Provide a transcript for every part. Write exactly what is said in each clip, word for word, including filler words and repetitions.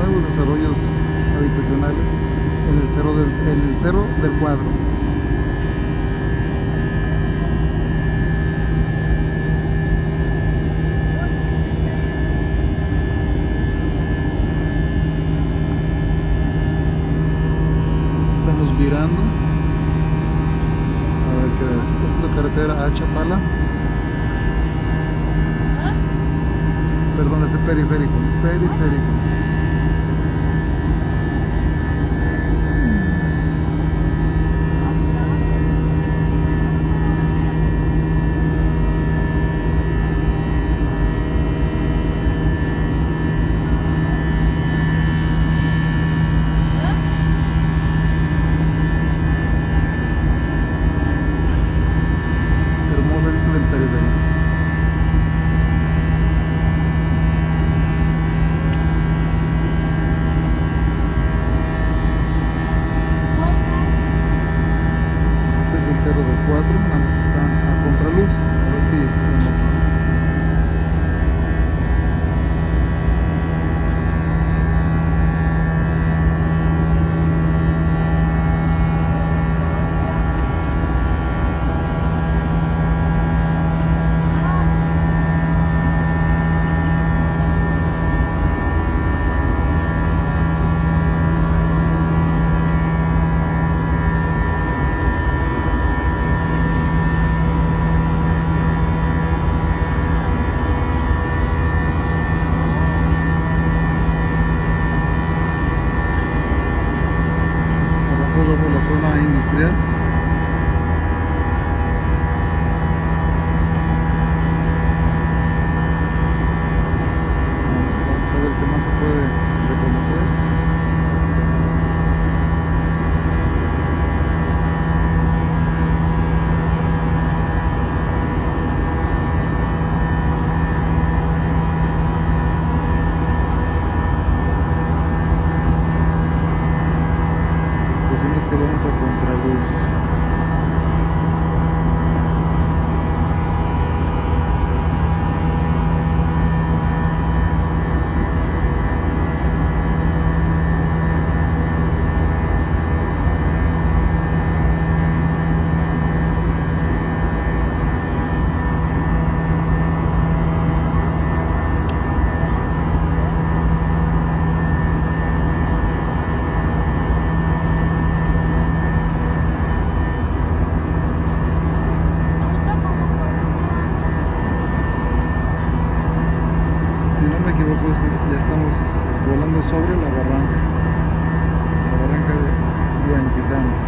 nuevos desarrollos habitacionales en el cerro del, en el cerro del Cuadro. Estamos virando. A ver qué es la carretera a Chapala. Perdón, es el periférico. Periférico. Hermosa vista del periférico. Este es el cerro del Cuatro, nada más que está a contraluz. A ver si se nota. Vemos la zona industrial. Vamos a ver qué más se puede reconocer. Que vamos a contraluz. Si no me equivoco, ya estamos volando sobre la barranca, la barranca de Huentitán.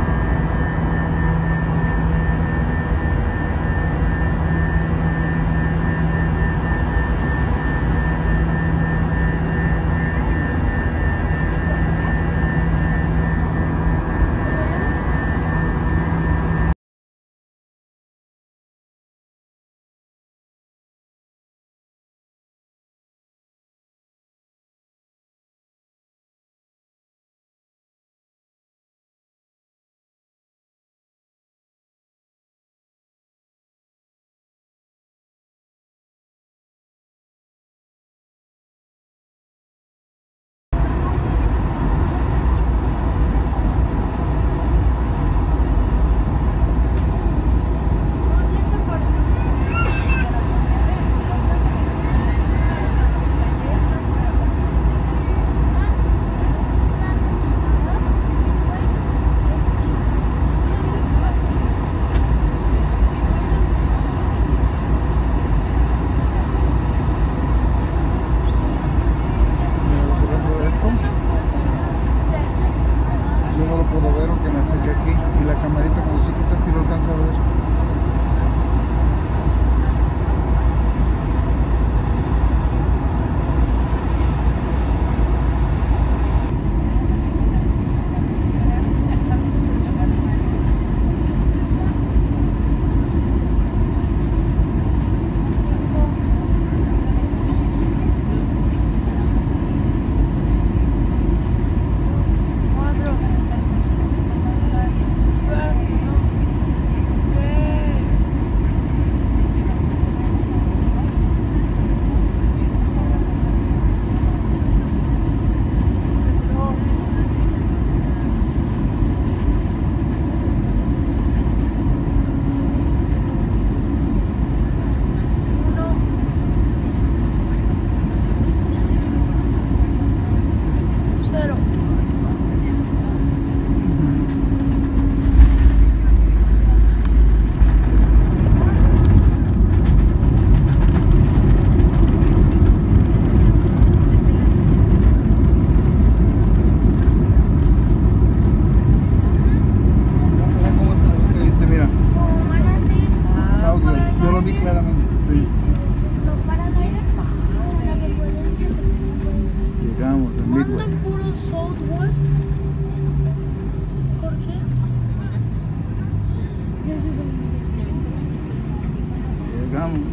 vamos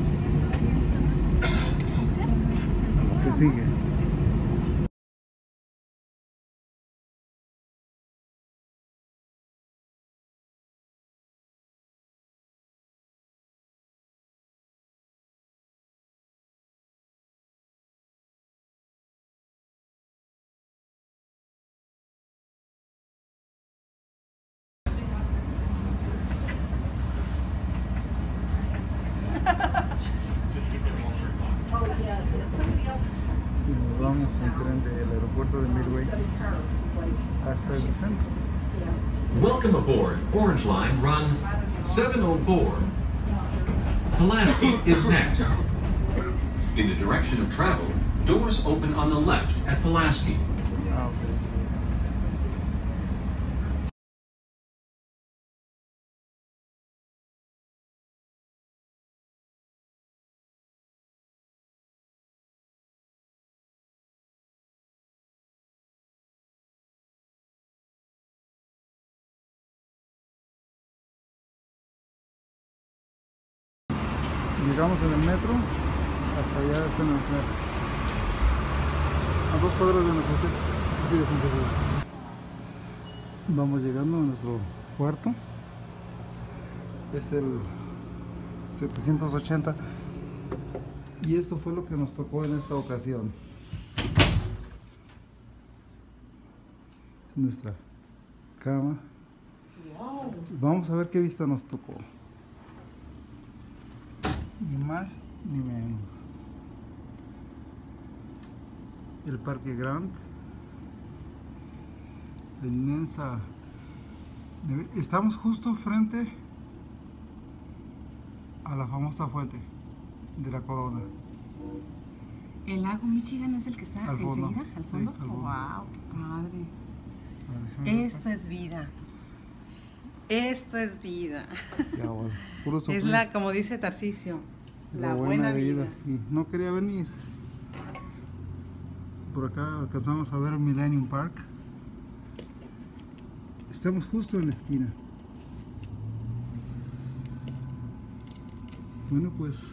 a lo que sigue. Y nos vamos en tren del aeropuerto de Midway hasta el centro. Welcome aboard Orange Line Run seven oh four. Pulaski is next. In the direction of travel, doors open on the left at Pulaski. Ah, ok. Llegamos en el metro hasta allá, hasta en el centro, a dos cuadras de nuestro hotel, así de sencillo. Vamos llegando a nuestro cuarto. Es el setecientos ochenta y esto fue lo que nos tocó en esta ocasión. Nuestra cama. Wow. Vamos a ver qué vista nos tocó. Ni más ni menos. El Parque Grant, la inmensa. Estamos justo frente a la famosa fuente de la Corona. El lago Michigan es el que está Al fondo. enseguida, al fondo. Sí, al fondo. Wow, qué padre. A ver, Esto es vida. Esto es vida. ya, bueno, puro Es sufrir. la, como dice Tarcisio, la, buena, vida. Y no quería venir. Por acá alcanzamos a ver Millennium Park. Estamos justo en la esquina. Bueno, pues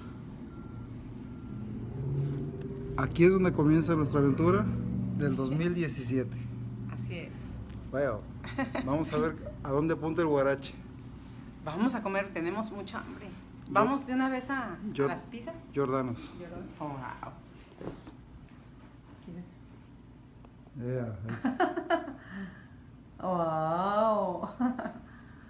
aquí es donde comienza nuestra aventura del dos mil diecisiete. Así es. Bueno, vamos a ver a dónde apunta el guarache. Vamos a comer, tenemos mucha hambre. Vamos de una vez a, Yo- a las pizzas. Jordanos. Oh, wow. ¿Quieres? Yeah, ahí está. Wow.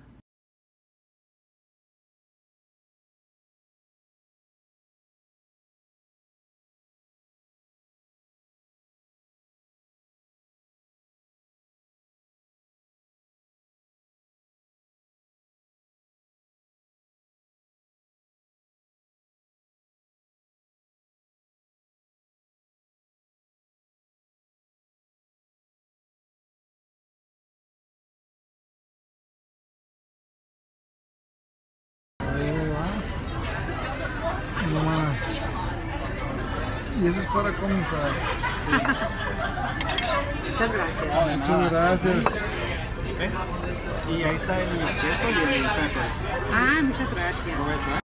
Ahí va. No más. Y eso es para comenzar. Muchas gracias. Muchas gracias. Y ahí está el queso y el pepper. Ah, muchas gracias. Provecho, ¿eh?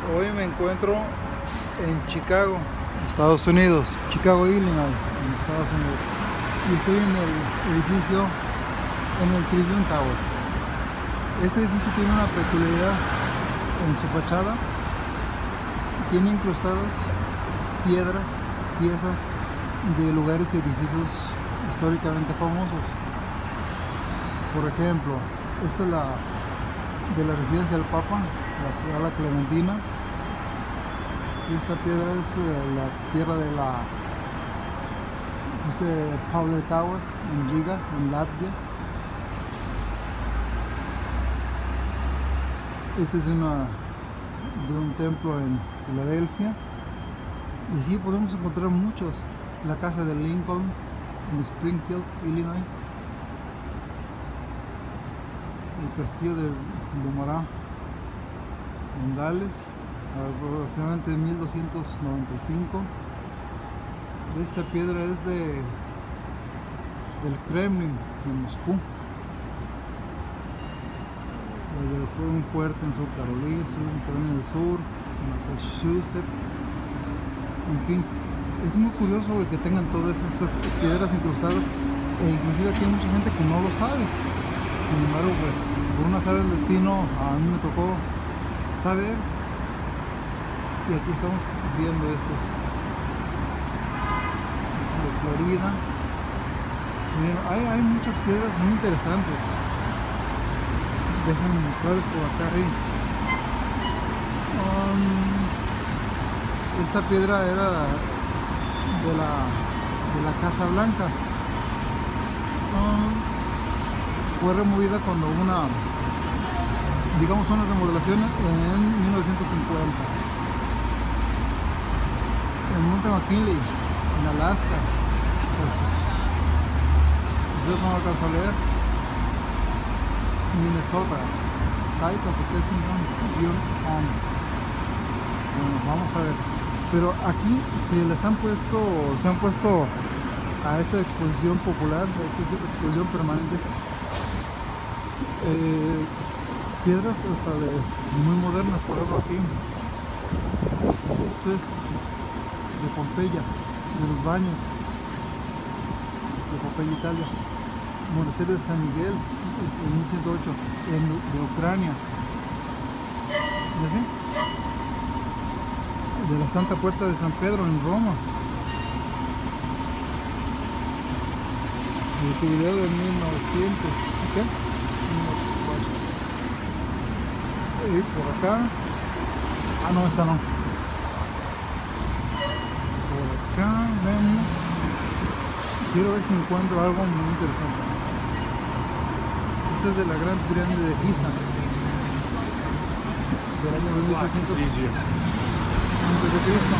Hoy me encuentro en Chicago, Estados Unidos, Chicago, Illinois, en Estados Unidos. Y estoy en el edificio, en el Tribune Tower. Este edificio tiene una peculiaridad en su fachada. Tiene incrustadas piedras, piezas de lugares y edificios históricamente famosos. Por ejemplo, esta es la de la residencia del Papa, la Sala Clementina. Esta piedra es eh, la tierra de la, dice Power Tower en Riga, en Latvia. Este es una de un templo en Filadelfia. Y así podemos encontrar muchos. La casa de Lincoln en Springfield, Illinois. El castillo de Lumará en Gales, aproximadamente en mil doscientos noventa y cinco. Esta piedra es de del Kremlin en Moscú. Fue un fuerte en Sur Carolina, en Carolina del Sur, en Massachusetts. En fin, es muy curioso de que tengan todas estas piedras incrustadas, e inclusive aquí hay mucha gente que no lo sabe. Sin embargo, pues por una área del destino a mí me tocó saber, y aquí estamos viendo estos de Florida. Miren, hay, hay muchas piedras muy interesantes. Déjenme mostrarles por acá arriba. Um, esta piedra era de la, de la Casa Blanca. Um, fue removida cuando hubo una, digamos, una remodelación en mil novecientos cincuenta en Monte McKinley, en Alaska. Pues, yo no alcanzo a leer. Minnesota, site of the Kensington Units Home. Bueno, vamos a ver. Pero aquí se les han puesto, se han puesto a esta exposición popular, a esta exposición permanente, eh, piedras hasta de muy modernas. Por ejemplo, aquí esto es de Pompeya, de los baños de Pompeya, Italia. Monasterio de San Miguel en mil ciento ocho, en, de Ucrania. ¿Y así? De la Santa Puerta de San Pedro en Roma. El video de mil novecientos, ¿qué? Y por acá, ah no, esta no. Por acá vemos, quiero ver si encuentro algo muy interesante. Esta es de la Gran Pirámide de Giza, del año mil seiscientos antes de Cristo.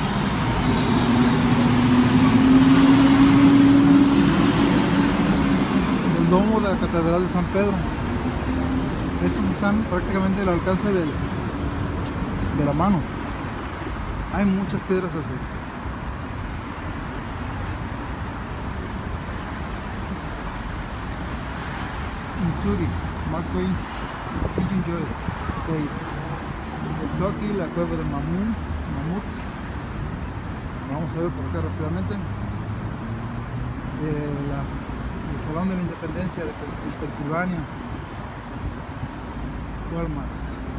El domo de la Catedral de San Pedro. Estos están prácticamente al alcance del, de la mano. Hay muchas piedras así. Missouri, Mark Twain's Pigeon Joy Cave. Kentucky, la cueva de Mamut. Mamut. Vamos a ver por acá rápidamente. Eh, la, el Salón de la Independencia de, de Pensilvania. ¿Cuál más?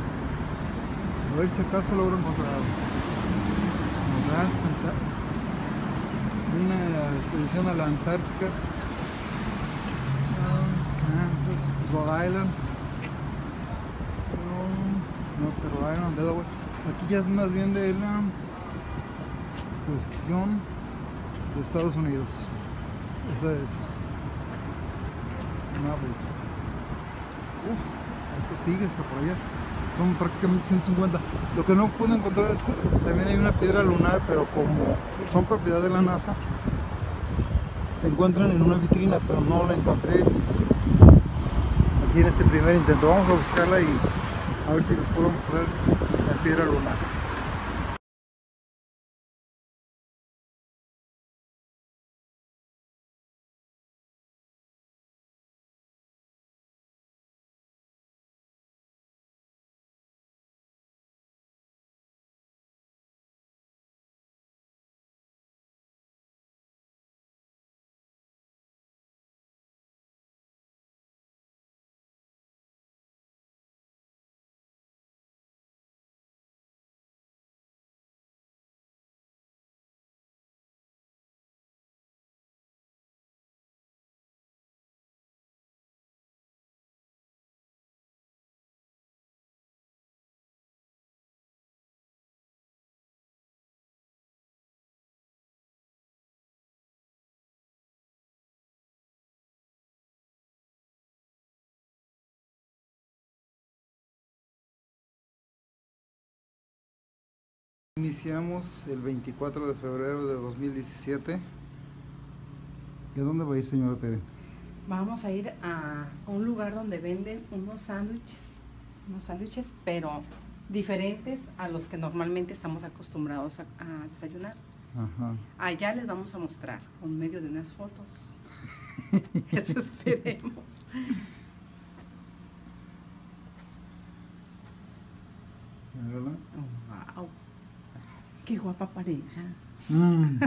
A ver si acaso logro encontrar algo. Nebraska, una expedición a la Antártica. Rhode Island, North Carolina, Delaware. Aquí ya es más bien de la cuestión de Estados Unidos. Esa es Naples. Uf, esto sigue hasta por allá. Son prácticamente ciento cincuenta. Lo que no pude encontrar es, también hay una piedra lunar, pero como son propiedad de la NASA, se encuentran en una vitrina, pero no la encontré aquí en este primer intento. Vamos a buscarla y a ver si les puedo mostrar la piedra lunar. Iniciamos el veinticuatro de febrero de dos mil diecisiete. ¿Y a dónde va a ir, señora Tere? Vamos a ir a un lugar donde venden unos sándwiches, unos sándwiches, pero diferentes a los que normalmente estamos acostumbrados a, a desayunar. Ajá. Allá les vamos a mostrar por medio de unas fotos. Eso esperemos. ¿Verdad? Oh, wow. Qué guapa pareja. Mm.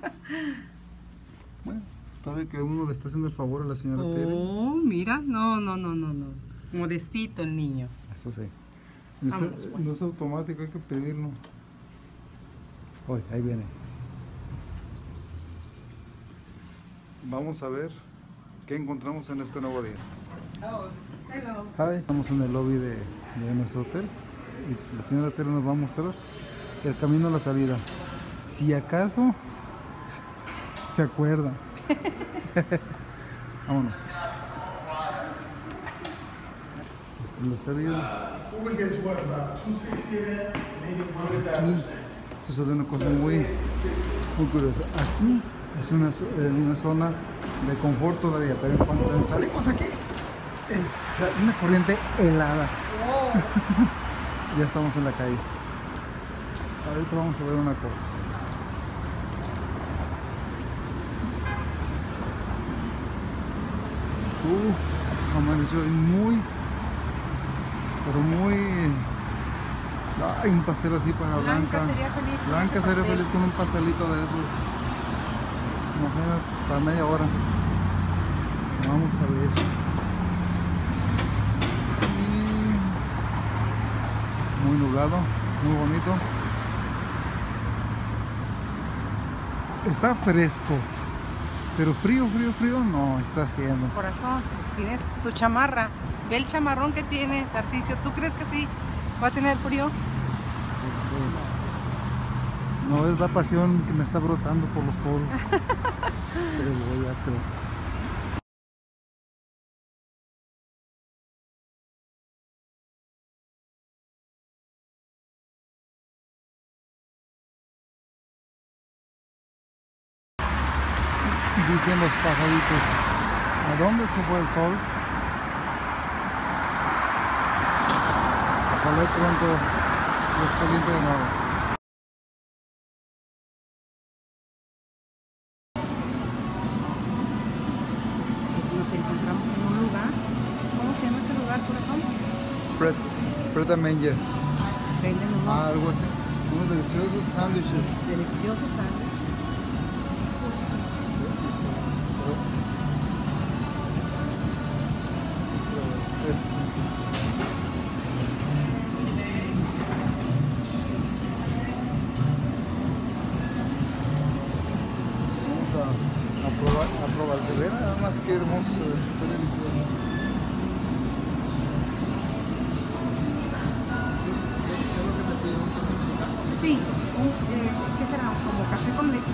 Bueno, está bien que uno le está haciendo el favor a la señora Tere. Oh, mira, no, no, no, no, no. Modestito el niño. Eso sí. Vámonos, Este, pues. no es automático, hay que pedirlo. Uy, ahí viene. Vamos a ver qué encontramos en este nuevo día. Oh, hello. Hi. Estamos en el lobby de, de nuestro hotel y la señora Tere nos va a mostrar el camino a la salida. Si acaso se, se acuerda. Vámonos. Esta es la salida. Aquí sucede una cosa muy, muy curiosa. Aquí es una, zo- eh, una zona de confort todavía, pero en cuanto salimos aquí es la- una corriente helada. Ya estamos en la calle. Ahorita vamos a ver una cosa. Uf, amaneció muy, pero muy... Ay, un pastel así para Blanca. Blanca sería feliz con Blanca ese sería pastel. feliz con un pastelito de esos. Imagínate, para media hora. Vamos a ver. Y muy nublado, muy bonito. Está fresco, pero frío, frío, frío no está haciendo. Corazón, tienes tu chamarra. Ve el chamarrón que tiene Tarcisio. ¿Tú crees que sí va a tener frío? Sí. No es la pasión que me está brotando por los poros. Pero voy a creo. Dicen los pajaritos, ¿a dónde se fue el sol? Ojalá y pronto los caliente de nuevo. Nos encontramos en un lugar. ¿Cómo se llama este lugar, corazón? Bread, bread and manger. Venden unos Ah, algo así. Unos deliciosos sándwiches. deliciosos sándwiches. Este. Vamos a, a probar, a probar. Se ve nada más que hermoso, se ve, está delicioso. ¿Qué es lo que te pido? ¿Un café mexicano? Sí, un, eh, ¿qué será? Como café con leche.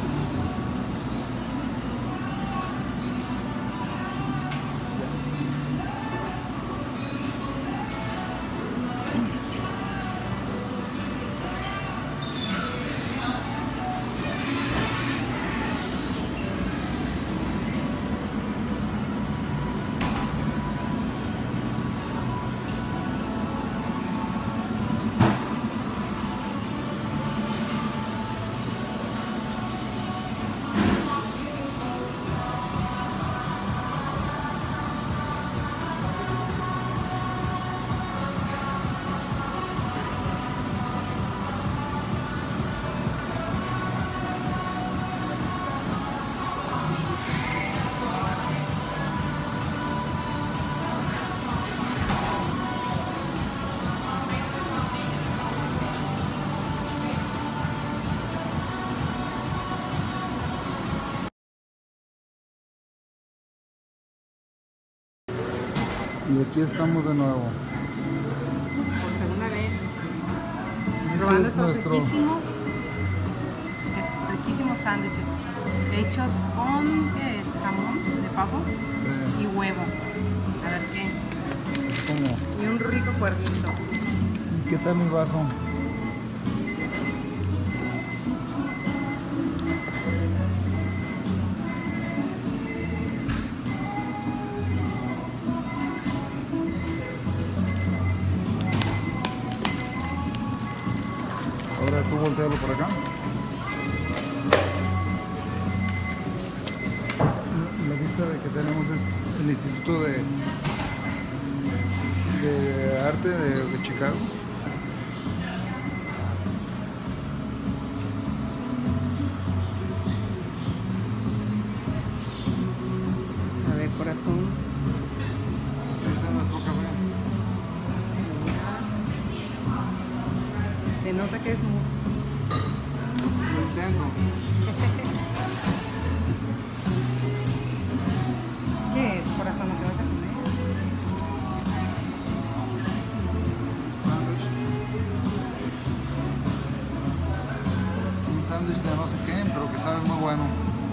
Y aquí estamos de nuevo. Por segunda vez. Este Probando es estos nuestro- riquísimos, es- riquísimos sándwiches hechos con, ¿qué es? Jamón de pavo Sí, y huevo. A ver qué. es como, Y un rico cuernito. ¿qué tal mi vaso? voltearlo por acá. La vista de que tenemos es el Instituto de, de Arte de, de Chicago. A ver, corazón. Este es nuestro café. Se nota que es música. Lo intento. ¿Qué es, corazón, lo que vas a comer? Sándwich. Un sándwich de no sé qué, pero que sabe muy bueno.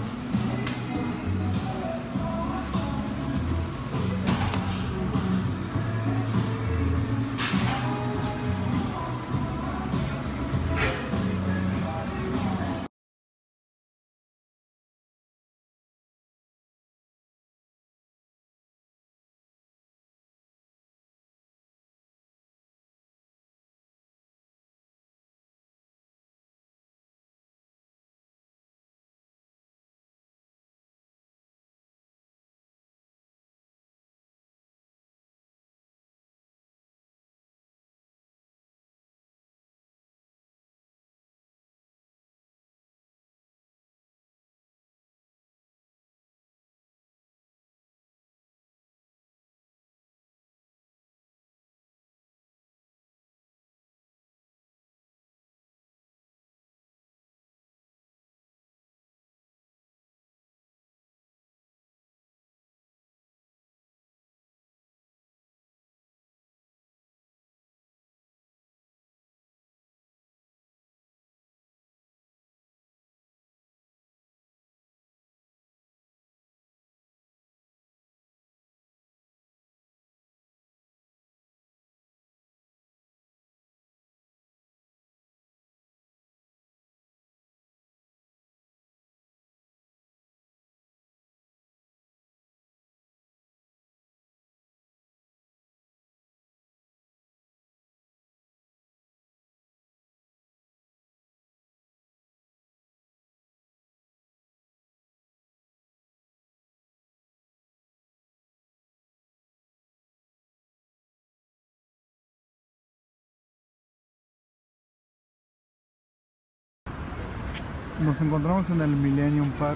Nos encontramos en el Millennium Park.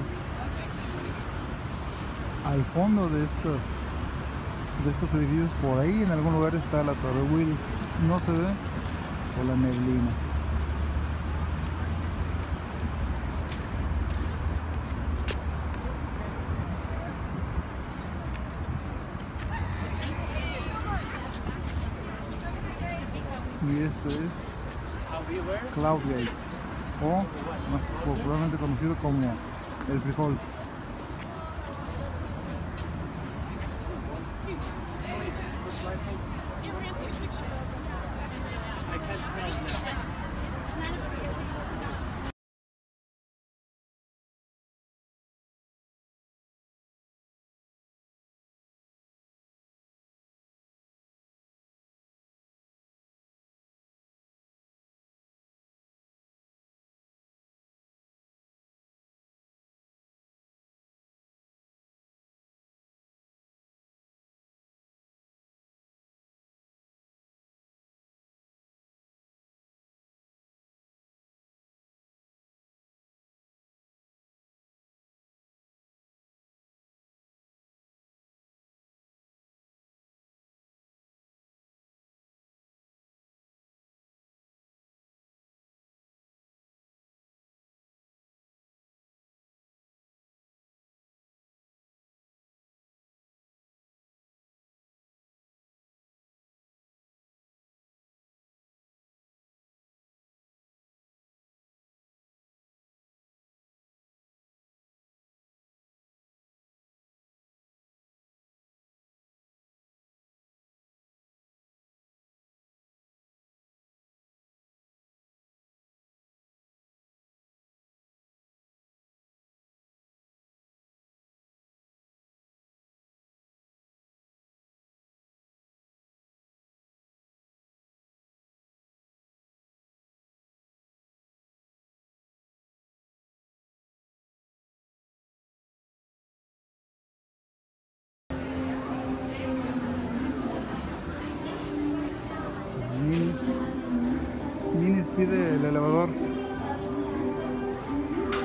Al fondo de estos, de estos edificios, por ahí en algún lugar está la Torre Willis. No se ve por la neblina. Y esto es Cloudgate, o más popularmente conocido como el frijol.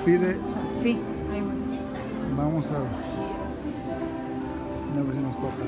despide. Sí, ahí va. Vamos a, a ver si nos toca.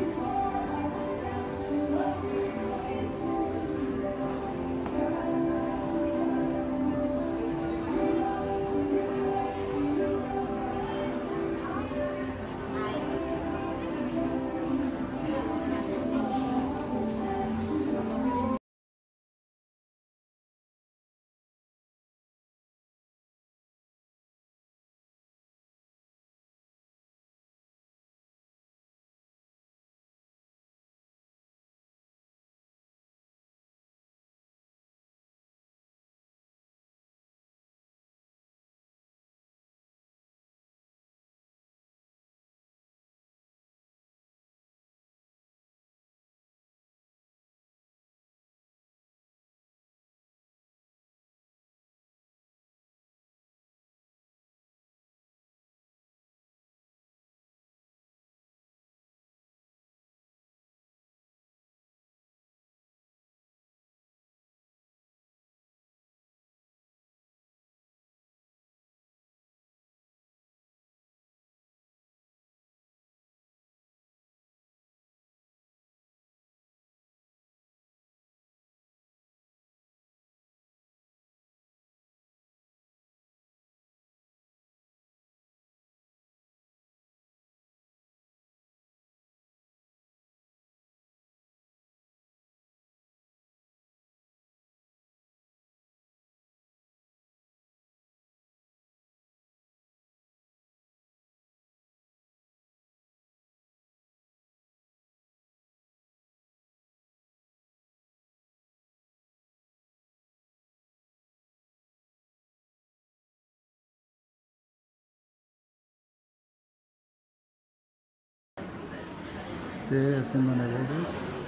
Estoy haciendo negocios.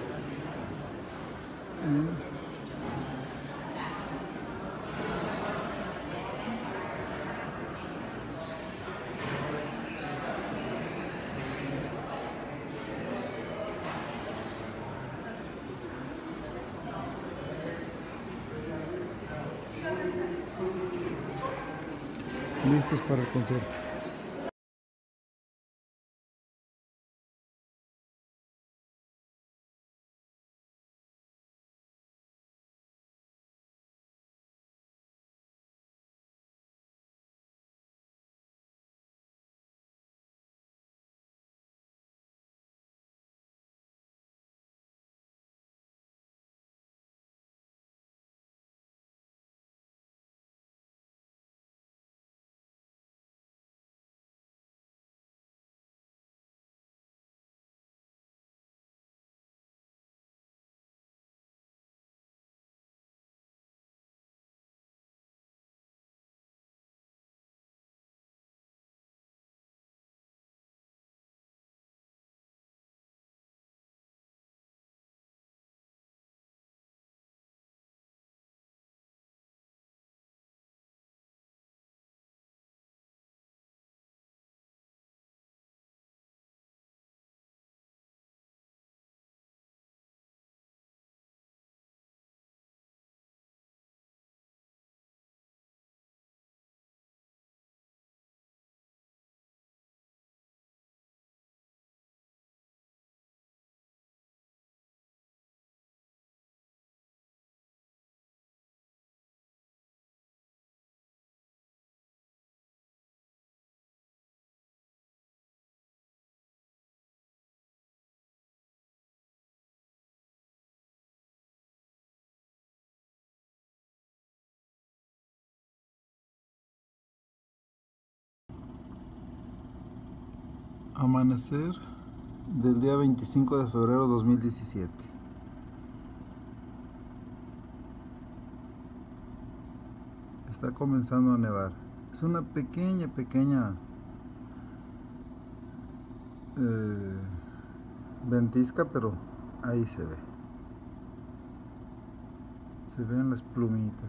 Mm. Listos para el concierto. Amanecer del día veinticinco de febrero de dos mil diecisiete. Está comenzando a nevar. Es una pequeña, pequeña eh, ventisca, pero ahí se ve. Se ven las plumitas.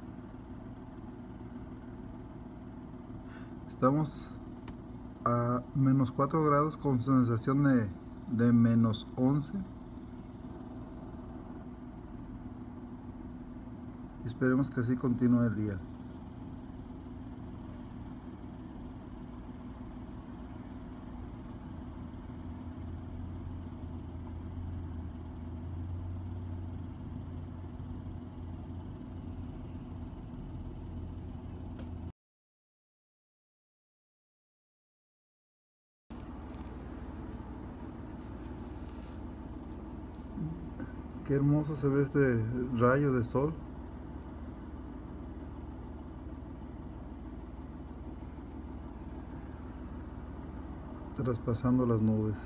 Estamos a menos cuatro grados con sensación de, de menos once. Esperemos que así continúe el día. Qué hermoso se ve este rayo de sol. Traspasando las nubes.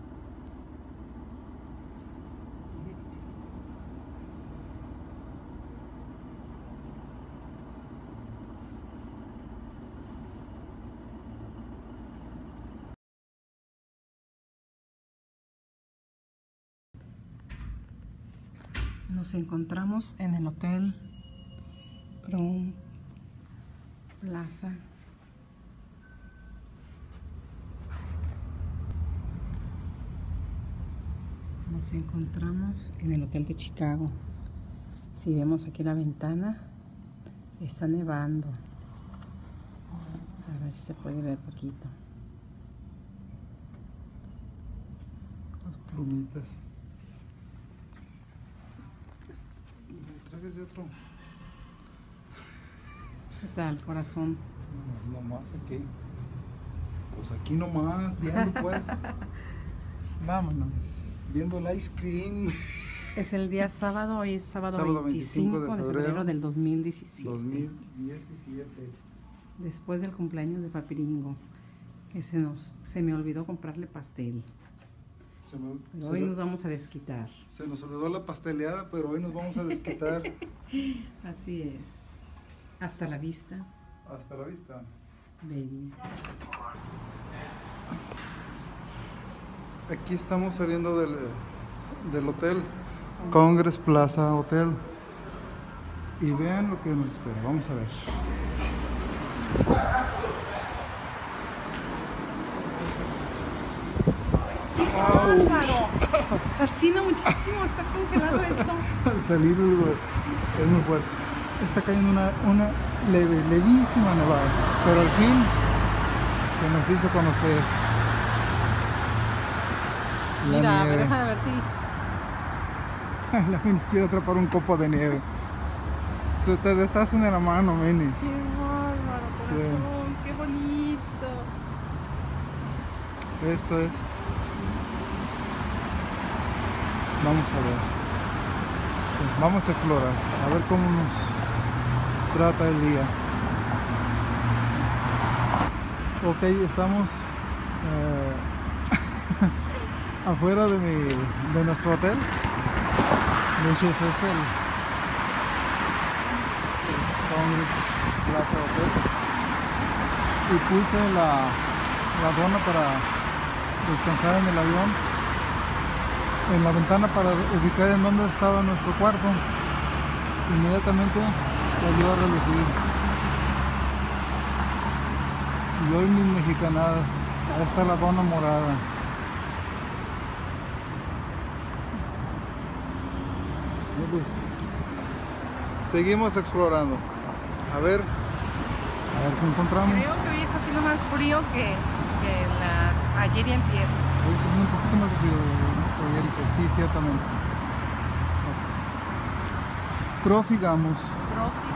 Nos encontramos en el Hotel Crown Plaza. Nos encontramos en el Hotel de Chicago. Si vemos aquí la ventana, está nevando. A ver si se puede ver poquito. Las plumitas. ¿Trajes de otro? ¿Qué tal, corazón? No, nomás aquí. Pues aquí nomás, viendo pues. Vámonos. Viendo el ice cream. Es el día sábado, hoy es sábado, Sábado veinticinco, veinticinco de de febrero, febrero del dos mil diecisiete. dos mil diecisiete. Después del cumpleaños de Papiringo, que se nos se me olvidó comprarle pastel. Se, me, Pero se, hoy me- nos vamos a desquitar. se nos olvidó la pasteleada, pero hoy nos vamos a desquitar. Así es. Hasta la vista, Hasta la vista. baby. Aquí estamos saliendo del, del hotel Congress Plaza Hotel. Y vean lo que nos espera. Vamos a ver. ¡Bárbaro! Fascina muchísimo, está congelado esto. Al salir el- es muy fuerte. Está cayendo una, una leve, levísima nevada. Pero al fin se nos hizo conocer. la Mira, a ver, nieve. déjame ver si. La Menis quiere atrapar un copo de nieve. Se te deshacen de la mano, Menis. ¡Qué bárbaro, corazón! ¡Qué bonito! Esto es. Vamos a ver. Vamos a explorar. A ver cómo nos trata el día. Ok, estamos eh, afuera de, mi, de nuestro hotel. De hecho es este el, el Congress Plaza Hotel. Y puse la, la dona para descansar en el avión, en la ventana, para ubicar en dónde estaba nuestro cuarto. Inmediatamente salió a relucir. Y hoy mis mexicanadas. Ahí está la dona morada. Seguimos explorando. A ver, a ver qué encontramos. Creo que hoy está haciendo más frío que, que las ayer y antier. Hoy está haciendo un poquito más de frío, ¿no? Erika? Sí, ciertamente. Prosigamos. Rosy.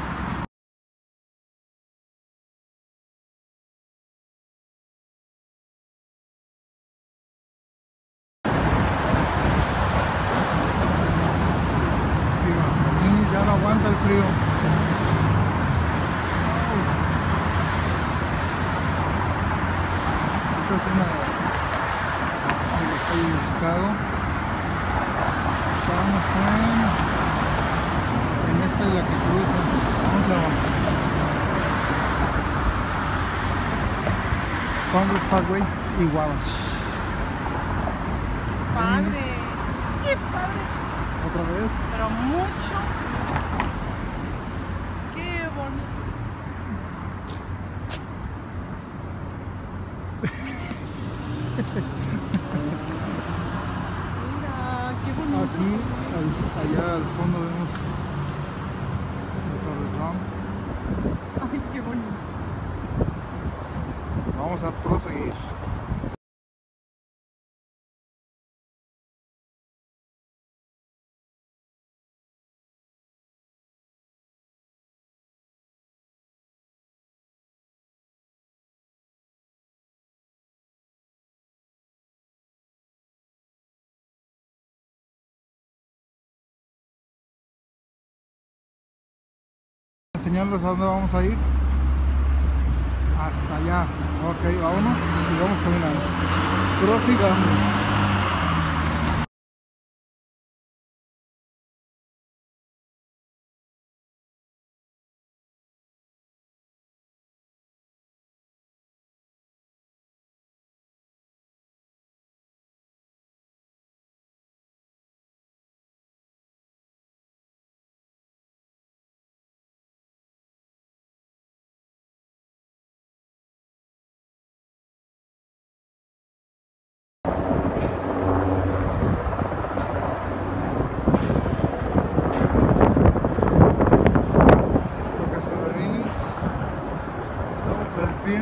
Ninis ya no aguanta el frío. Esta es una de las calles de Chicago. Estamos en, en esta es la que cruza. ¿Cómo se llama? Congress Parkway y Wabash. Padre. ¡Qué padre! Otra vez. Pero mucho. ¡Qué bonito! Mira, qué bonito. Aquí, al- allá al fondo vemos la Torre Trump. Ay, qué bonito. Vamos a proseguir. enseñarles a dónde vamos a ir. Hasta allá. Ok, vámonos, sigamos caminando. Prosigamos. Estamos al pie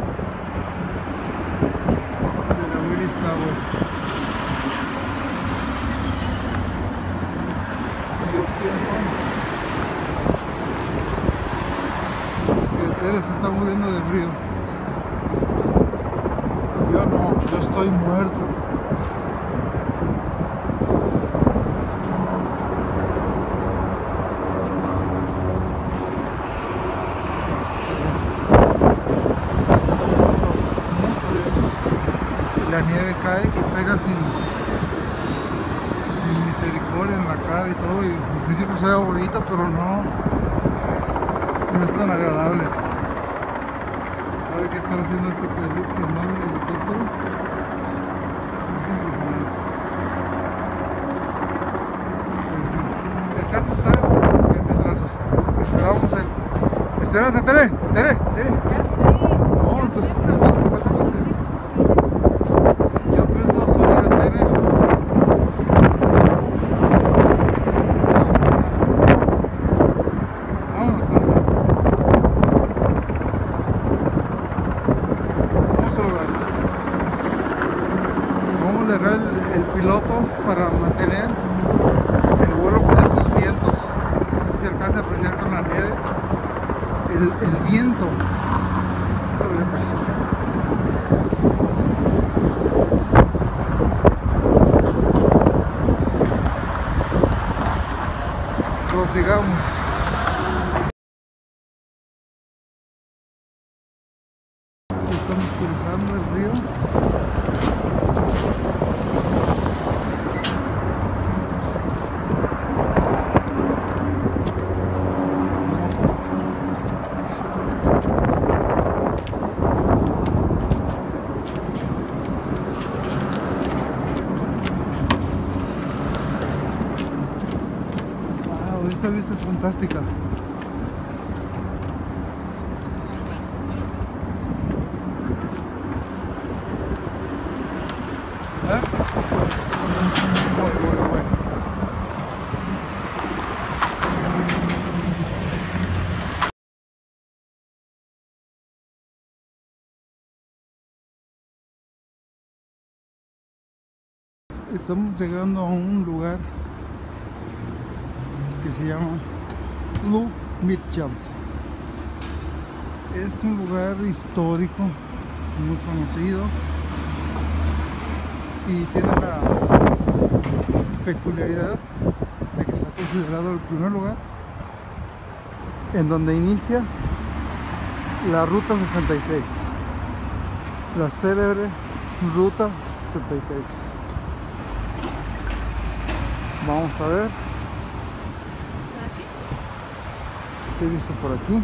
de la Willis Tower. Yo pienso, es que Tere se está muriendo de frío. Yo no, yo estoy muerto. La nieve cae y pega sin, sin misericordia en la cara y todo, y al principio se ve bonito, pero no, no es tan agradable. ¿Sabe qué están haciendo este enorme helicóptero? Es impresionante. El caso está que mientras esperábamos el... Espérate, Tere, Tere, Tere. Ya sé. No, entonces, entonces me falta con usted. Yo pienso subir a Tere. Ahí está. Vámonos, así. Vamos a lugar. ¿Cómo le hará el, el piloto para mantener el vuelo con estos vientos? No sé si se alcanza a apreciar con la nieve. El, el viento. Prosigamos. Estamos cruzando el río. Wow, esta vista es fantástica. ¿Eh? Voy, voy, voy. Estamos llegando a un lugar que se llama Blue Mitchells. Es un lugar histórico, muy conocido, y tiene la peculiaridad de que está considerado el primer lugar en donde inicia la Ruta sesenta y seis, la célebre Ruta sesenta y seis. Vamos a ver qué dice por aquí.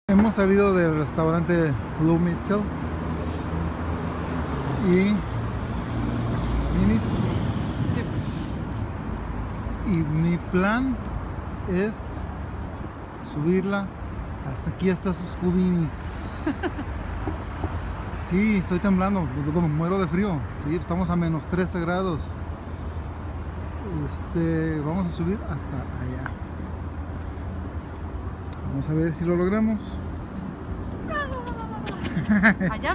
Hemos salido del restaurante Blue Mitchell y Minis, y mi plan es subirla hasta aquí, hasta sus cubinis. Sí, estoy temblando, como muero de frío. Sí, estamos a menos trece grados. Este, vamos a subir hasta allá. Vamos a ver si lo logramos. Allá.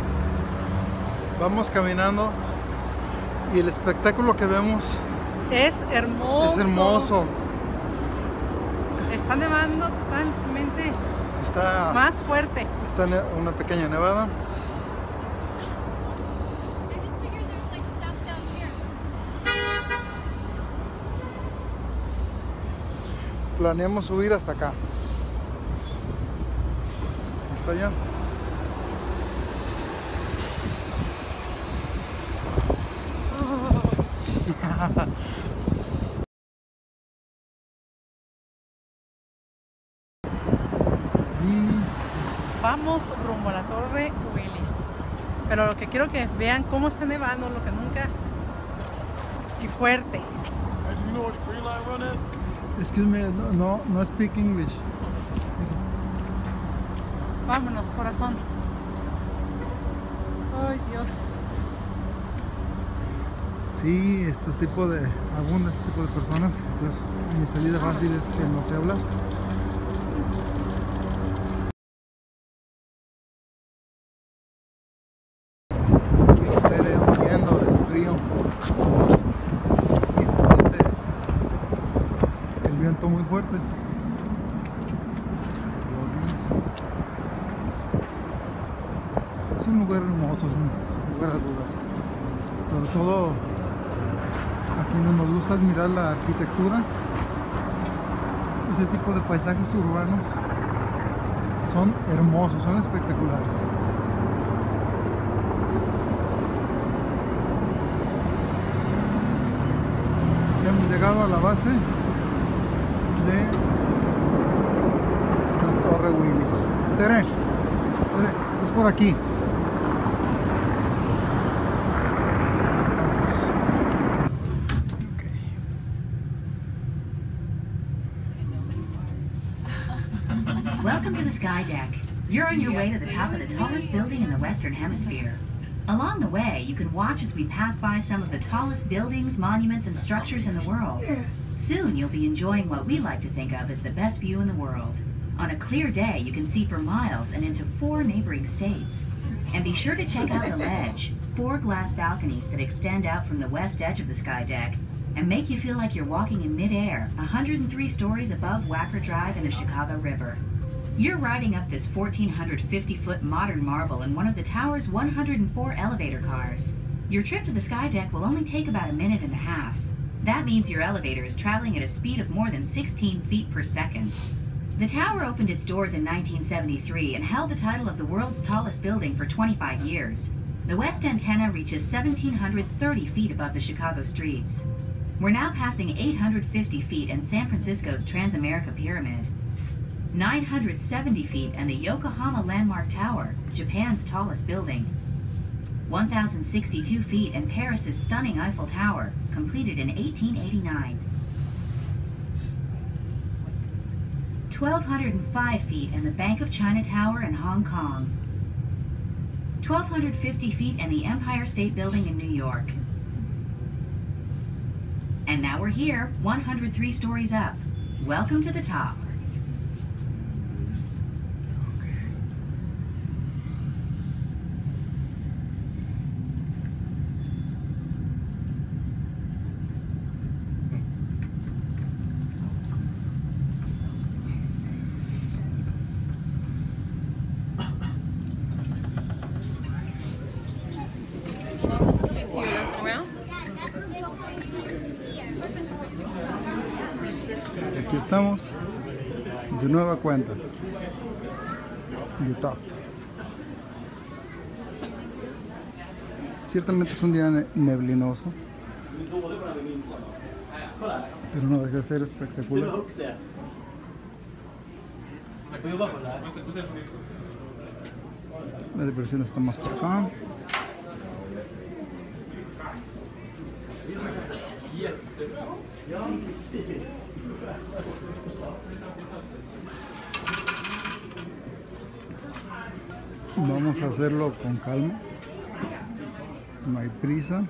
Vamos caminando y el espectáculo que vemos Es hermoso. es hermoso. Está nevando totalmente Está, más fuerte. está ne- una pequeña nevada. I just figured there's like stuff down here. Planeamos subir hasta acá. Hasta allá. Vamos rumbo a la Torre Willis. Pero lo que quiero que vean cómo está nevando, lo que nunca. Y fuerte. Excuse me, no, no, no speak English. Vámonos, corazón. Ay, Dios. Sí, este tipo de, abunda este tipo de personas. Entonces, mi salida fácil es que no se habla. Estaré huyendo del frío. Aquí se siente el viento muy fuerte. Es un lugar hermoso, sin lugar a dudas. Sobre todo a quienes nos gusta admirar la arquitectura, ese tipo de paisajes urbanos son hermosos, son espectaculares. Ya hemos llegado a la base de la Torre Willis. Tere, Tere, es por aquí. Welcome to the Sky Deck. You're on your way to the top of the tallest building in the Western Hemisphere. Along the way, you can watch as we pass by some of the tallest buildings, monuments, and structures in the world. Soon, you'll be enjoying what we like to think of as the best view in the world. On a clear day, you can see for miles and into four neighboring states. And be sure to check out the Ledge, four glass balconies that extend out from the west edge of the Sky Deck and make you feel like you're walking in midair, one hundred three stories above Wacker Drive and the Chicago River. You're riding up this one thousand four hundred fifty foot modern marvel in one of the tower's one hundred four elevator cars. Your trip to the Sky Deck will only take about a minute and a half. That means your elevator is traveling at a speed of more than sixteen feet per second. The tower opened its doors in nineteen seventy-three and held the title of the world's tallest building for twenty-five years. The west antenna reaches one thousand seven hundred thirty feet above the Chicago streets. We're now passing eight hundred fifty feet and San Francisco's Transamerica Pyramid. nine hundred seventy feet and the Yokohama Landmark Tower, Japan's tallest building. one thousand sixty-two feet and Paris's stunning Eiffel Tower, completed in eighteen eighty-nine. twelve oh five feet and the Bank of China Tower in Hong Kong. twelve fifty feet and the Empire State Building in New York. And now we're here, one hundred three stories up. Welcome to the top. Aquí estamos de nueva cuenta. The top. Ciertamente es un día ne- neblinoso, pero no deja de ser espectacular. La diversión está más por acá. Vamos a hacerlo con calma, no hay prisa.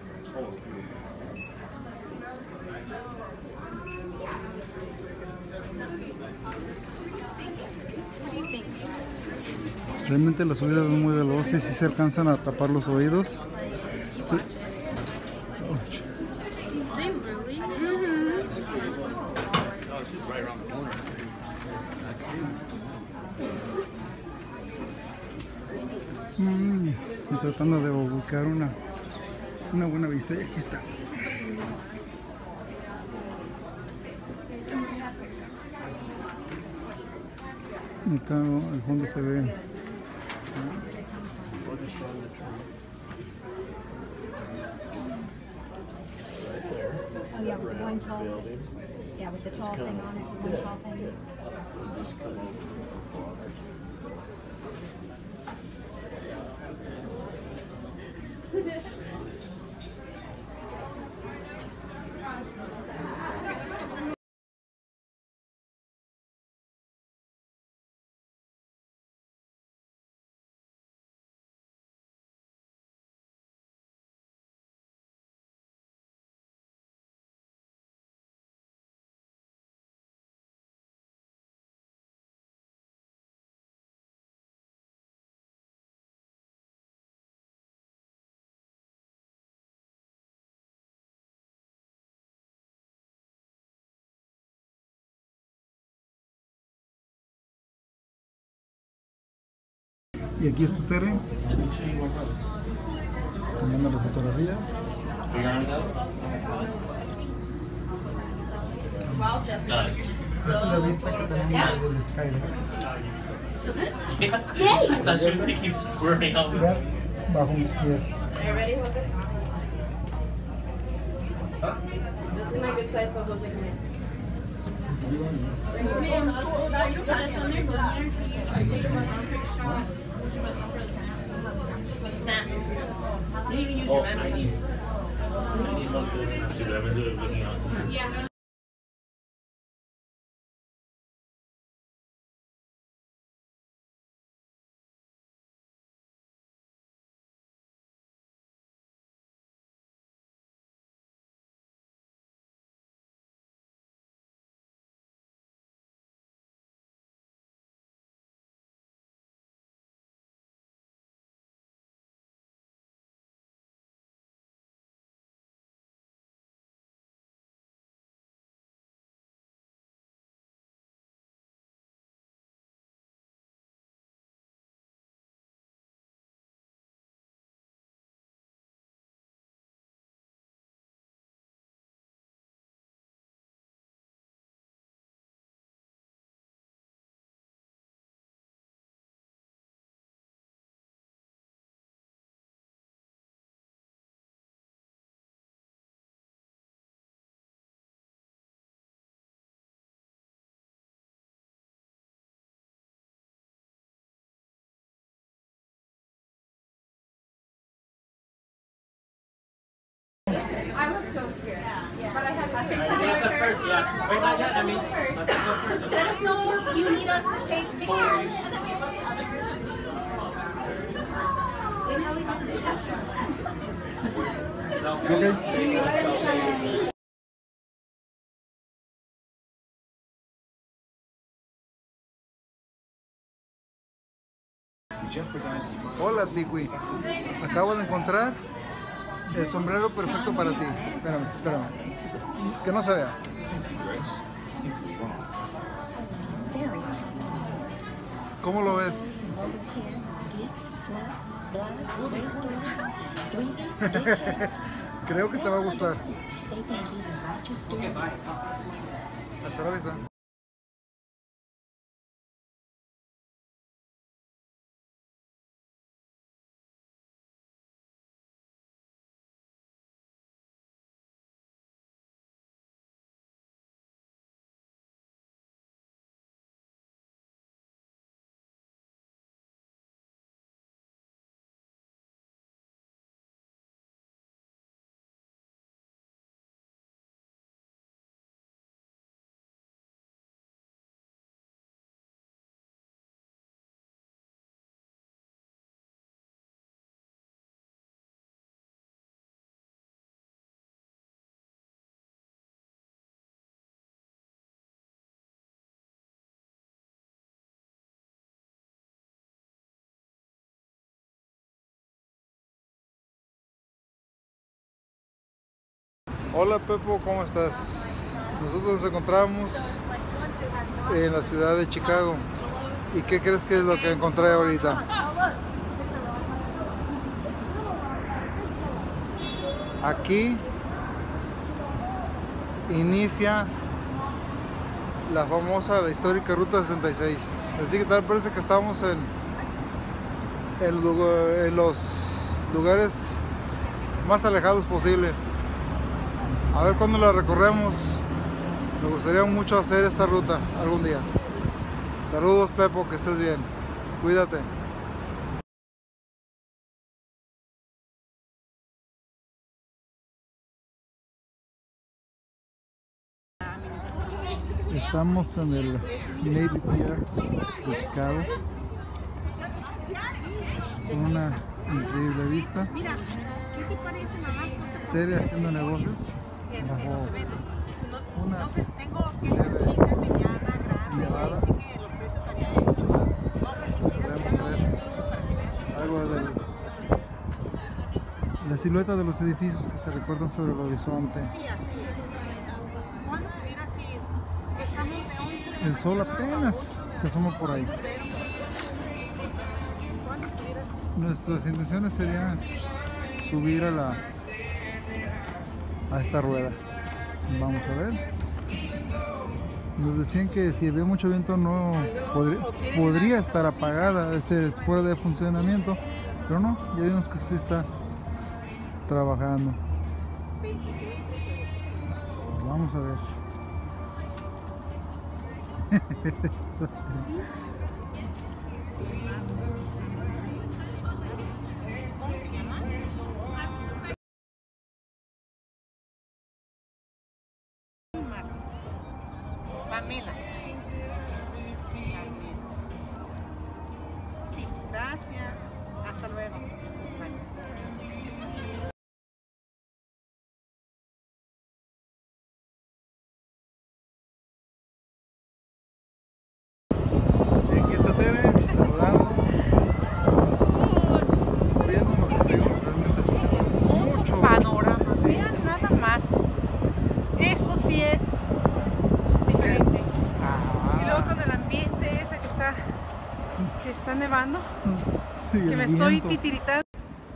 Realmente las subidas son muy veloces y se alcanzan a tapar los oídos. Sí. Mm, estoy tratando de ubicar una, una buena vista y aquí está. Acá al fondo se ve. Oh yeah, with the one tall, yeah, with the tall thing on it, one tall thing. Y aquí está Tere tomando las fotografías. Esta es la vista que tenemos desde el Skydeck. Yay! That shoes they keep squirming out. Mira, bajo mis pies. Are you ready, Jose? This is my good side, so Jose can. Snap. Oh, I need, I need one for this snap too, but I've been doing looking out this. Yeah. I was so scared. But I had to say First, yeah. Wait, not yet. I mean, let's go first. Let us know if you need us to take pictures. Okay. Hola, Tiwi. Acabo de encontrar el sombrero perfecto para ti. Espérame, espérame. Que no se vea. ¿Cómo lo ves? Creo que te va a gustar. Hasta la vista. Hola Pepo, ¿cómo estás? Nosotros nos encontramos en la ciudad de Chicago. ¿Y qué crees que es lo que encontré ahorita? Aquí inicia la famosa, la histórica Ruta sesenta y seis. Así que tal parece que estamos en, en, en los lugares más alejados posible. A ver cuándo la recorremos. Me gustaría mucho hacer esta ruta algún día. Saludos Pepo, que estés bien. Cuídate. Estamos en el Navy Pier de Chicago. Con una increíble vista. Mira, ¿qué te parece, mamá? Tere haciendo negocios. En, Bajo en los eventos. No, una no sé, tengo que ser chica, mediana, grande, nevada. y sí que los precios varían mucho. No sé si quieres ir a un destino para que veas. Algo de la silueta de los edificios que se recuerdan sobre el horizonte. Sí, así es. ¿Cuándo pudieras ir? Estamos de once de la El sol mañana a apenas ocho. se asoma por ahí. ¿Cuándo pudieras ir? Nuestras intenciones serían subir a la a esta rueda. Vamos a ver. Nos decían que si había mucho viento no podría, podría estar apagada, ese es fuera de funcionamiento, pero no, ya vimos que sí está trabajando. Vamos a ver. Pamela. Sí, gracias. Hasta luego. Bye. Y aquí está Tere, saludando. Viéndonos en vivo, realmente está haciendo Hermoso mucho panorama. Sí. Vean nada más. Esto sí es diferente. Y luego con el ambiente ese que está que está nevando, Sí, que el me estoy viento. titiritando.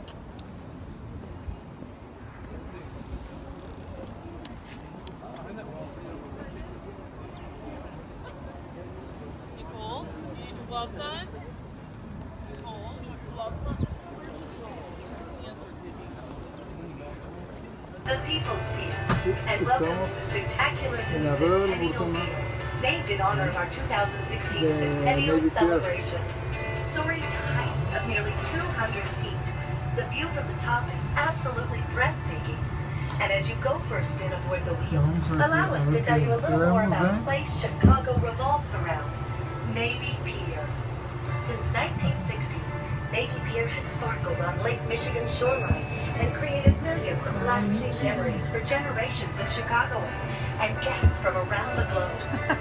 The People's Pier, and welcome to Estamos the spectacular en la new rueda del Centennial fortuna Pier, named in honor of our two thousand sixteen de Centennial Navy Pier. celebration. Soaring to heights of nearly two hundred feet, the view from the top is absolutely breathtaking. And as you go for a spin aboard the wheel, Vamos a ver, allow a us ver to tell qué- you a qué little more vemos, about ¿eh? the place Chicago revolves around, Navy Pier. Since nineteen sixty, Navy Pier has sparkled on Lake Michigan's shoreline and created millions of lasting memories for generations of Chicagoans and guests from around the globe.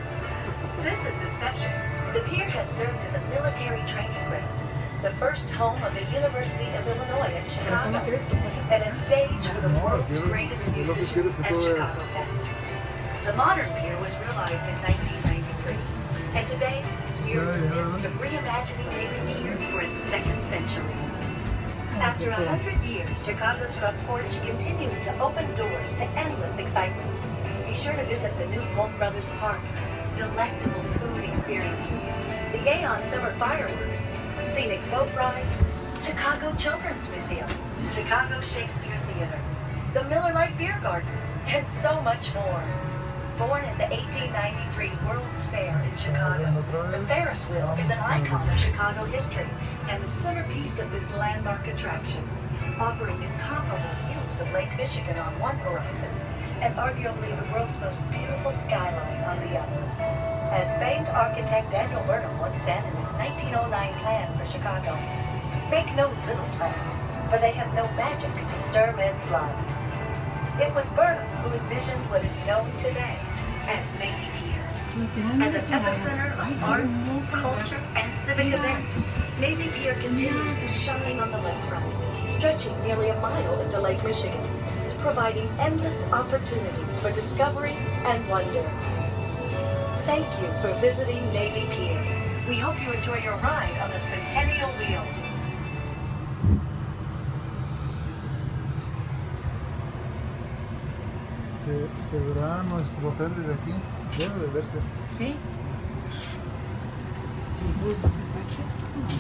Since its inception, the pier has served as a military training ground, the first home of the University of Illinois at Chicago, and a stage for the world's greatest musicians at Chicago Fest. The modern pier was realized in nineteen ninety-three, and today we're in the midst of reimagining Navy Pier for its second century. After a hundred years, Chicago's front porch continues to open doors to endless excitement. Be sure to visit the new Polk Brothers Park, delectable food experiences, the Aeon Summer Fireworks, scenic boat ride, Chicago Children's Museum, Chicago Shakespeare Theater, the Miller Lite Beer Garden, and so much more. Born at the eighteen ninety-three World's Fair in Chicago, the Ferris wheel is an icon of Chicago history and the centerpiece of this landmark attraction, offering incomparable views of Lake Michigan on one horizon and arguably the world's most beautiful skyline on the other. As famed architect Daniel Burnham once said in his nineteen oh nine plan for Chicago, make no little plans, for they have no magic to stir men's blood. It was Burnham who envisioned what is known today as Navy Pier. As an epicenter of arts, culture, and civic events, Navy Pier continues to shine on the lakefront, stretching nearly a mile into Lake Michigan. providing endless opportunities for discovery and wonder. Thank you for visiting Navy Pier. We hope you enjoy your ride on the Centennial Wheel. ¿Se, se verá nuestro hotel desde aquí? Debe de verse. Sí. Si gustas el coche.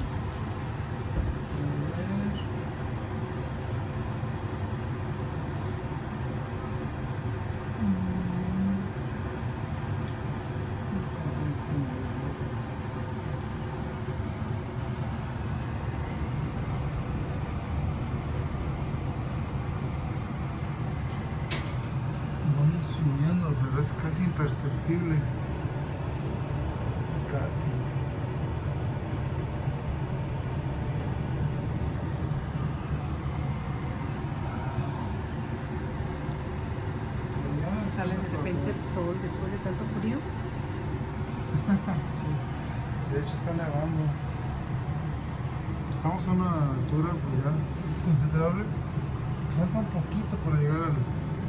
Subiendo, pero es casi imperceptible. Casi. Sale de repente el sol después de tanto frío. Sí, de hecho está nevando. Estamos a una altura pues ya considerable. Falta un poquito para llegar al...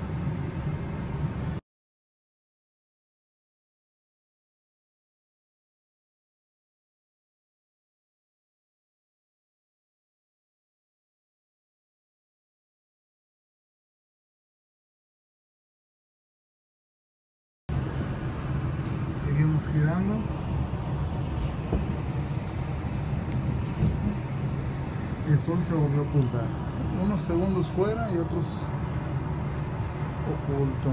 Seguimos girando. El sol se volvió a ocultar. Unos segundos fuera y otros oculto.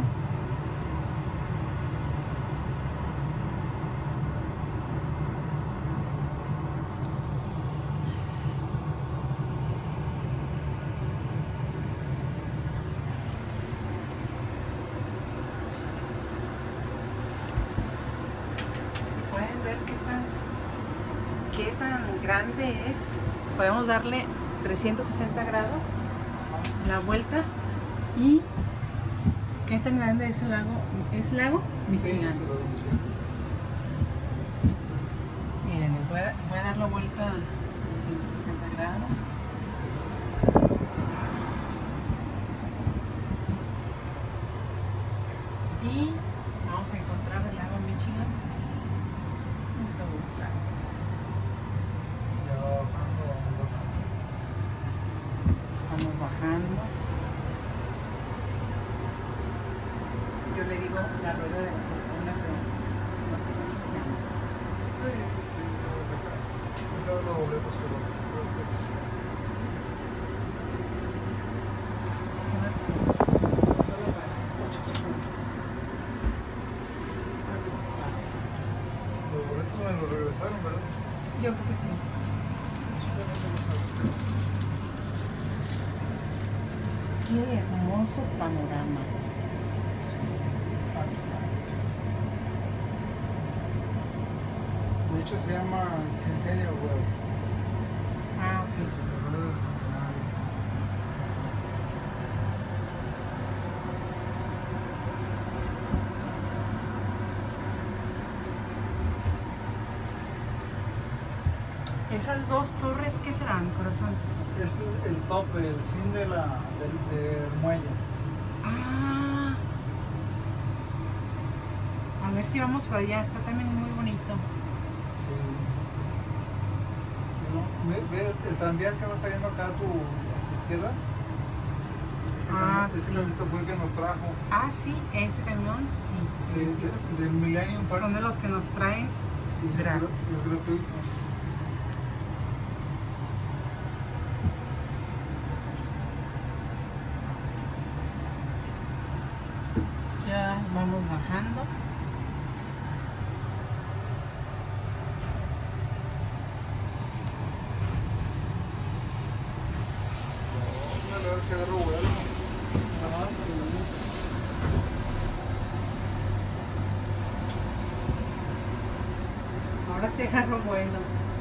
Qué tan grande es. Podemos darle trescientos sesenta grados la vuelta. Y qué tan grande es el lago. ¿Es lago? Michigan. Sí, es el lago Michigan. Miren, les voy a, voy a dar la vuelta a trescientos sesenta grados. Y vamos a encontrar el lago Michigan en todos lados. Estamos bajando. Yo le digo la rueda de la fortuna, pero no sé cómo se llama. Sí, sí, no lo volvemos, pero creo que es. Esta es una ocho personas. Los boletos me los regresaron, ¿verdad? Yo creo que sí. Qué hermoso panorama. Ahí está. De hecho se llama Centennial Wheel. Ah, ok. La rueda del centenario. Esas dos torres, ¿qué serán, corazón? Es el tope, el fin de la, del, del muelle. Ah. A ver si vamos por allá, está también muy bonito. Sí. Sí, ¿no? Ve, ve el tranvía que va saliendo acá a tu, a tu izquierda. Ese Ah, camión, sí. ese camionista fue el que nos trajo. Ah, sí, ese camión, sí. Sí, de, de Millennium Park. Son de los que nos traen Y es, gra- gratis. es gratuito. Ya vamos bajando. A ver si agarro vuelo. Ah, sí. Ahora sí agarro vuelo.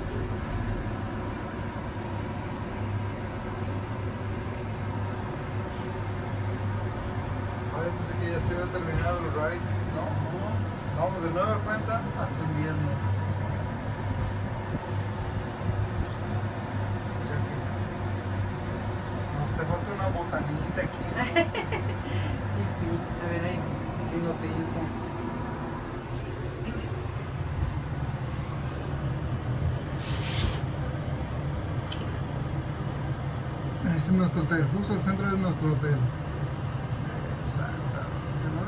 Ay, pensé que ya se había terminado el ride. No, no. Vamos de nueva cuenta ascendiendo. O sea que. No, se falta una botanita aquí. botellita. Ese es nuestro hotel, justo el centro es nuestro hotel. Exactamente, no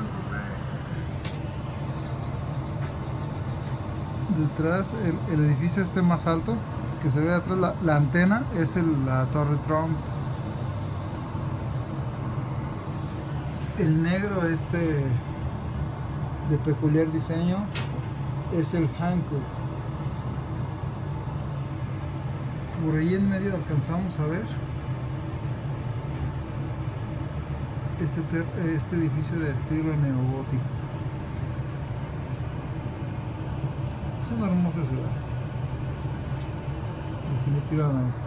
lo encontré. Detrás, el, el edificio este más alto, que se ve atrás, la, la antena, es el, la Torre Trump. El negro este de peculiar diseño es el Hancock. Por ahí en medio alcanzamos a ver este, ter, este edificio de estilo neogótico. Es una hermosa ciudad, definitivamente.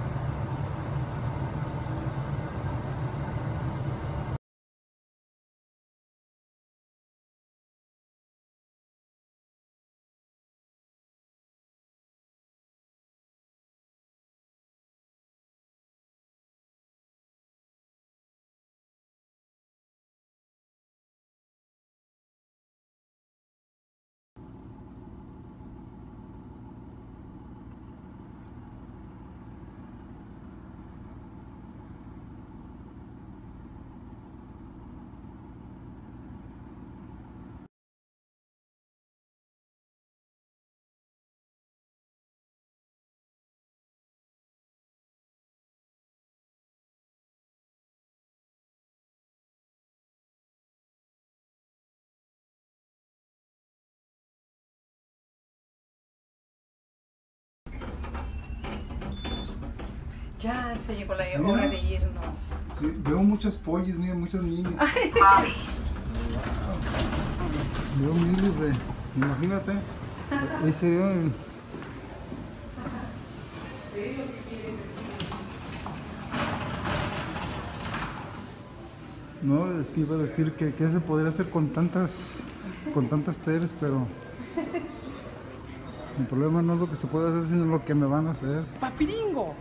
Ya se llegó la Mira. hora de irnos. Sí, veo muchas pollis, mira, muchas minis. Wow. Veo miles de, imagínate, ahí se vio el... No, es que iba a decir que qué se podría hacer con tantas, con tantas teles, pero el problema no es lo que se puede hacer, sino lo que me van a hacer. ¡Papiringo!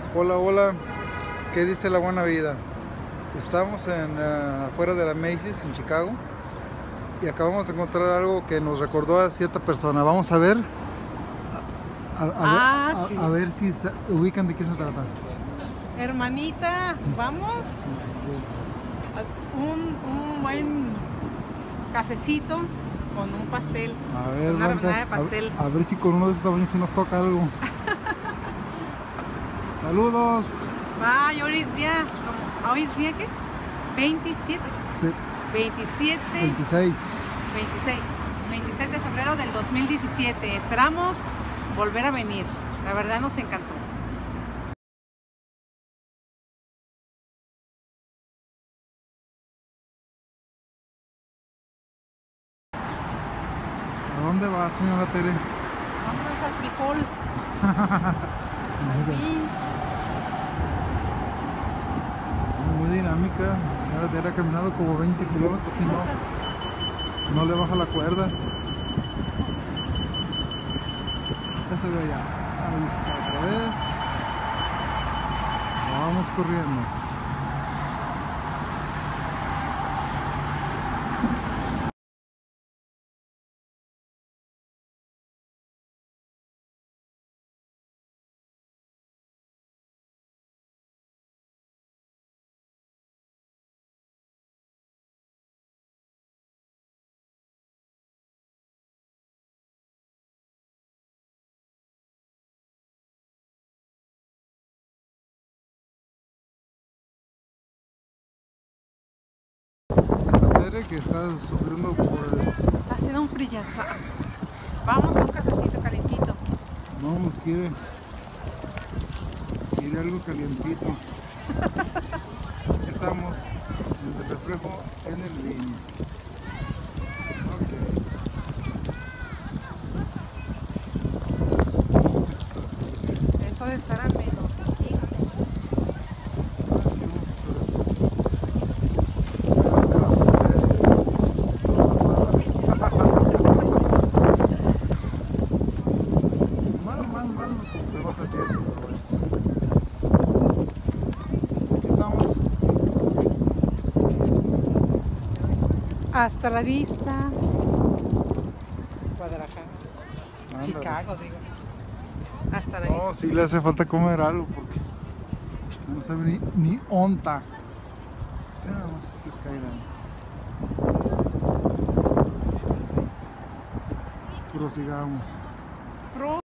Hola, hola, ¿qué dice la buena vida? Estamos en, uh, afuera de la Macy's en Chicago y acabamos de encontrar algo que nos recordó a cierta persona. Vamos a ver, a, a- Ah, a- sí. a ver si se ubican de qué se trata. Hermanita, vamos a un, un buen cafecito con un pastel, A ver, una Blanca, rebanada de pastel. A, a ver si con uno de estos tamaños sí nos toca algo. Saludos. Va, hoy es día, ¿cómo? ¿Hoy es día qué? veintisiete. Sí, veintisiete, veintiséis. veintiséis. veintiséis de febrero del dos mil diecisiete. Esperamos volver a venir. La verdad nos encantó. ¿A dónde va, señora Tere? Vámonos al frifol. Sí. Muy dinámica. La señora Tere ha caminado como veinte kilómetros y no, no le baja la cuerda. Ya se ve allá. Ahí está otra vez. Vamos corriendo. Tere, que está sufriendo por el... Está haciendo un frillazazo. Vamos a un cafecito calentito. No, nos quiere. Quiere algo calientito. Aquí estamos en el reflejo en el línea. Eso de estar a menos. Hasta la vista. Guadalajara. Ándale. Chicago, digo. Hasta la No, vista. sí le hace falta comer algo porque no sabe ni, ni onta. Nada más este Skyline. Prosigamos. Pro-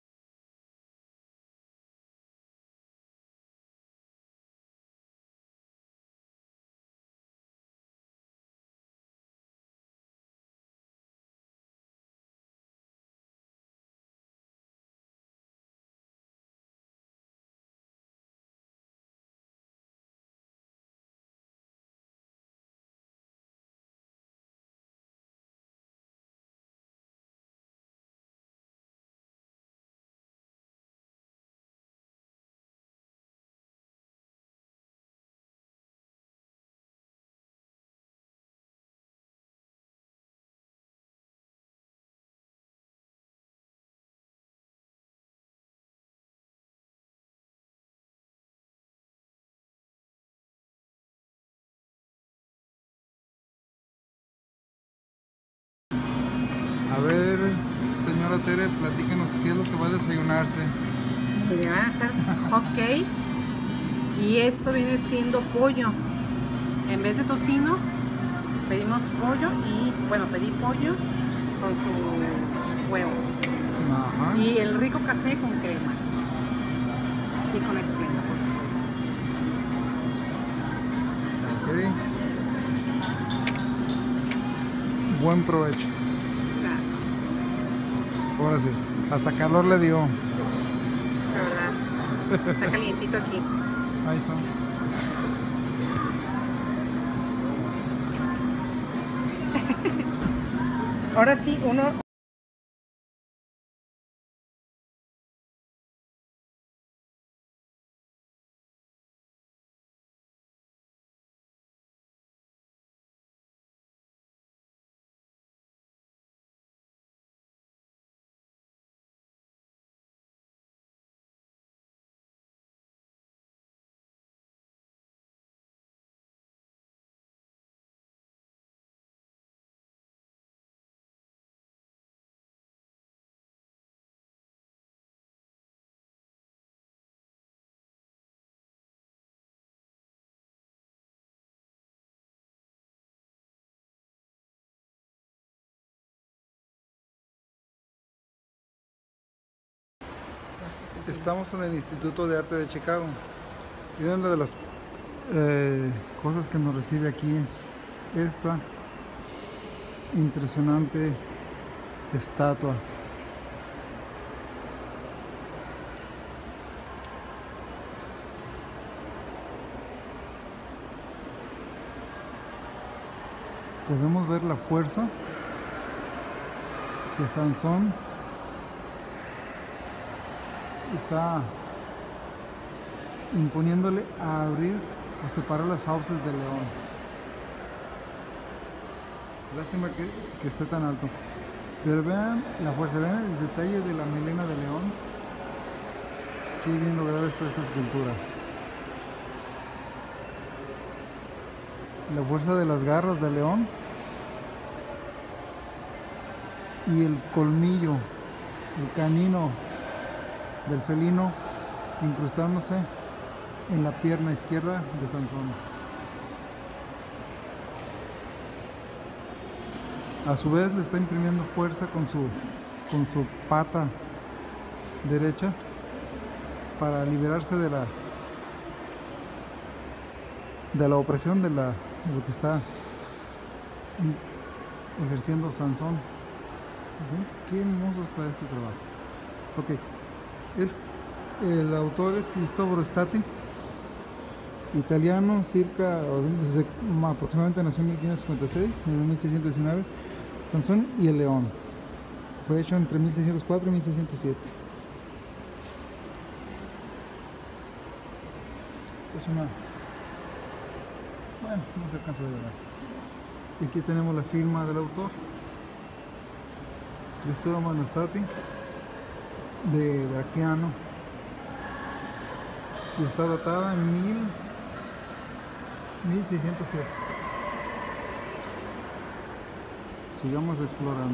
A ver, señora Tere, platíquenos qué es lo que va a desayunarse. Y le van a hacer hot cakes. Y esto viene siendo pollo. En vez de tocino, pedimos pollo y, bueno, pedí pollo con su huevo. Ajá. Y el rico café con crema. Y con esplenda, por supuesto. Ok. Buen provecho. Gracias. Ahora sí, hasta calor le dio. Sí, la verdad. Está calientito aquí. Ahí está. Ahora sí, uno Estamos en el Instituto de Arte de Chicago y una de las eh, cosas que nos recibe aquí es esta impresionante estatua. Podemos ver la fuerza que Sansón está imponiéndole a abrir o separar las fauces del león. Lástima que, que esté tan alto, pero vean la fuerza, vean el detalle de la melena de león. Qué bien lograda está esta escultura. La fuerza de las garras del león y el colmillo, el canino del felino incrustándose en la pierna izquierda de Sansón. A su vez le está imprimiendo fuerza con su, con su pata derecha para liberarse de la de la opresión de, la, de lo que está ejerciendo Sansón. Qué hermoso está este trabajo. Ok, es, el autor es Cristoforo Stati, italiano, circa, aproximadamente nació en mil quinientos cincuenta y seis, en mil seiscientos diecinueve. Sansón y el león. Fue hecho entre mil seiscientos cuatro y mil seiscientos siete. Esta es una... Bueno, no se alcanza a ver. Y aquí tenemos la firma del autor, Cristoforo Stati, de Bracciano, y está datada en mil seiscientos siete. Sigamos explorando.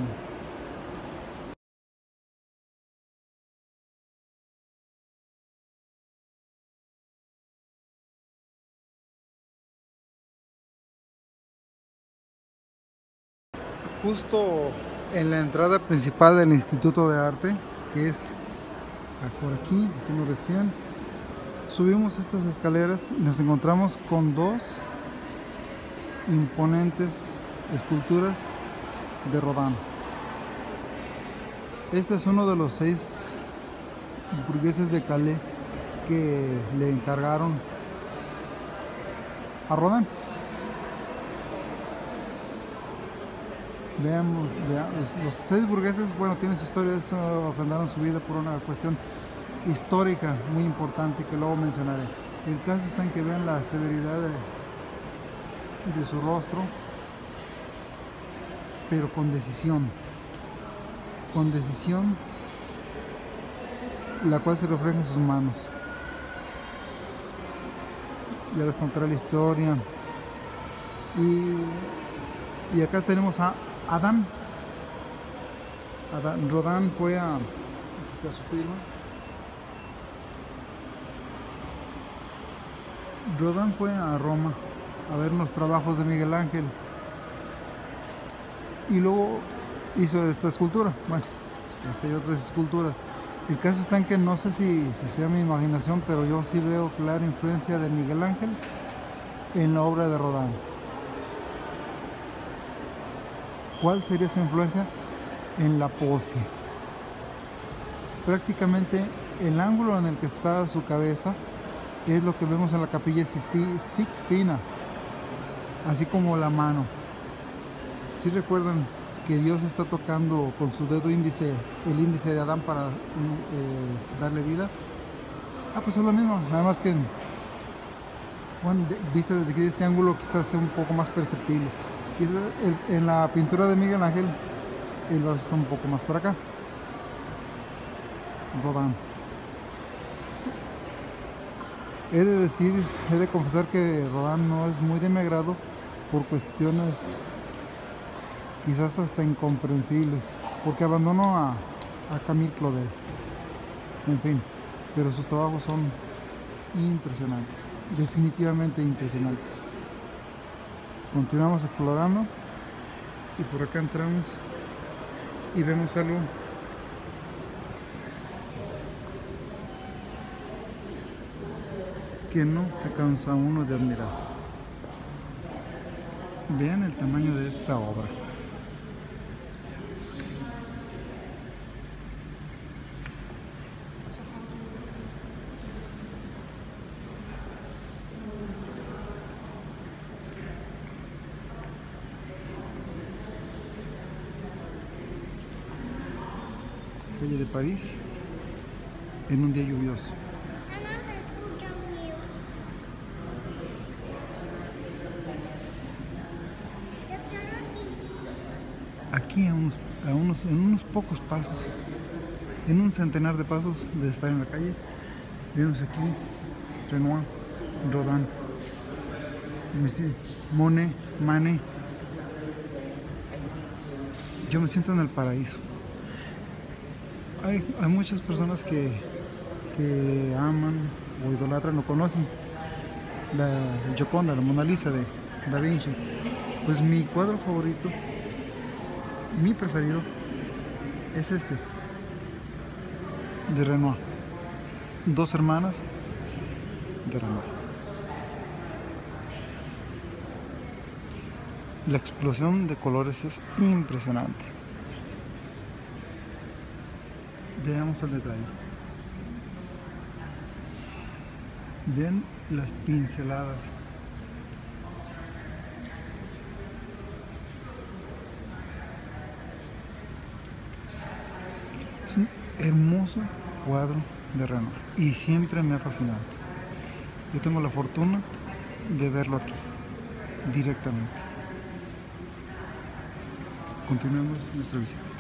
Justo en la entrada principal del Instituto de Arte, que es por aquí, que nos decían, subimos estas escaleras y nos encontramos con dos imponentes esculturas de Rodin. Este es uno de los seis burgueses de Calais que le encargaron a Rodin. Veamos, veamos los, los seis burgueses, bueno, tienen su historia, ofrendaron su vida por una cuestión histórica muy importante que luego mencionaré. El caso está en que vean la severidad de, de su rostro, pero con decisión, con decisión, la cual se refleja en sus manos. Ya les contaré la historia. Y, y acá tenemos a Adán. Adán. Rodin fue a... Aquí está su firma. Rodin fue a Roma a ver los trabajos de Miguel Ángel y luego hizo esta escultura. Bueno, esta y otras esculturas. El caso está en que no sé si, si sea mi imaginación, pero yo sí veo clara influencia de Miguel Ángel en la obra de Rodin. ¿Cuál sería esa influencia? En la pose. Prácticamente el ángulo en el que está su cabeza es lo que vemos en la Capilla Sixtina, así como la mano. Si recuerdan que Dios está tocando con su dedo índice el índice de Adán para eh, darle vida. Ah, pues es lo mismo, nada más que bueno, visto desde aquí de este ángulo quizás sea un poco más perceptible. El, en la pintura de Miguel Ángel el brazo está un poco más para acá. Rodin. He de decir, he de confesar que Rodin no es muy de mi agrado por cuestiones quizás hasta incomprensibles, porque abandonó a, a Camille Claudel. En fin, pero sus trabajos son impresionantes, definitivamente impresionantes. Continuamos explorando y por acá entramos y vemos algo que no se cansa uno de admirar. Vean el tamaño de esta obra. Calle de París en un día lluvioso. Aquí a unos, a unos, en unos pocos pasos, en un centenar de pasos de estar en la calle, vemos aquí Renoir, Rodin, Monet, Manet. Yo me siento en el paraíso. Hay, hay muchas personas que, que aman o idolatran o conocen la Gioconda, la Mona Lisa de Da Vinci. Pues mi cuadro favorito, mi preferido, es este, de Renoir. Dos hermanas de Renoir. La explosión de colores es impresionante. Veamos el detalle. Vean las pinceladas. Es un hermoso cuadro de Renoir y siempre me ha fascinado. Yo tengo la fortuna de verlo aquí, directamente. Continuemos nuestra visita.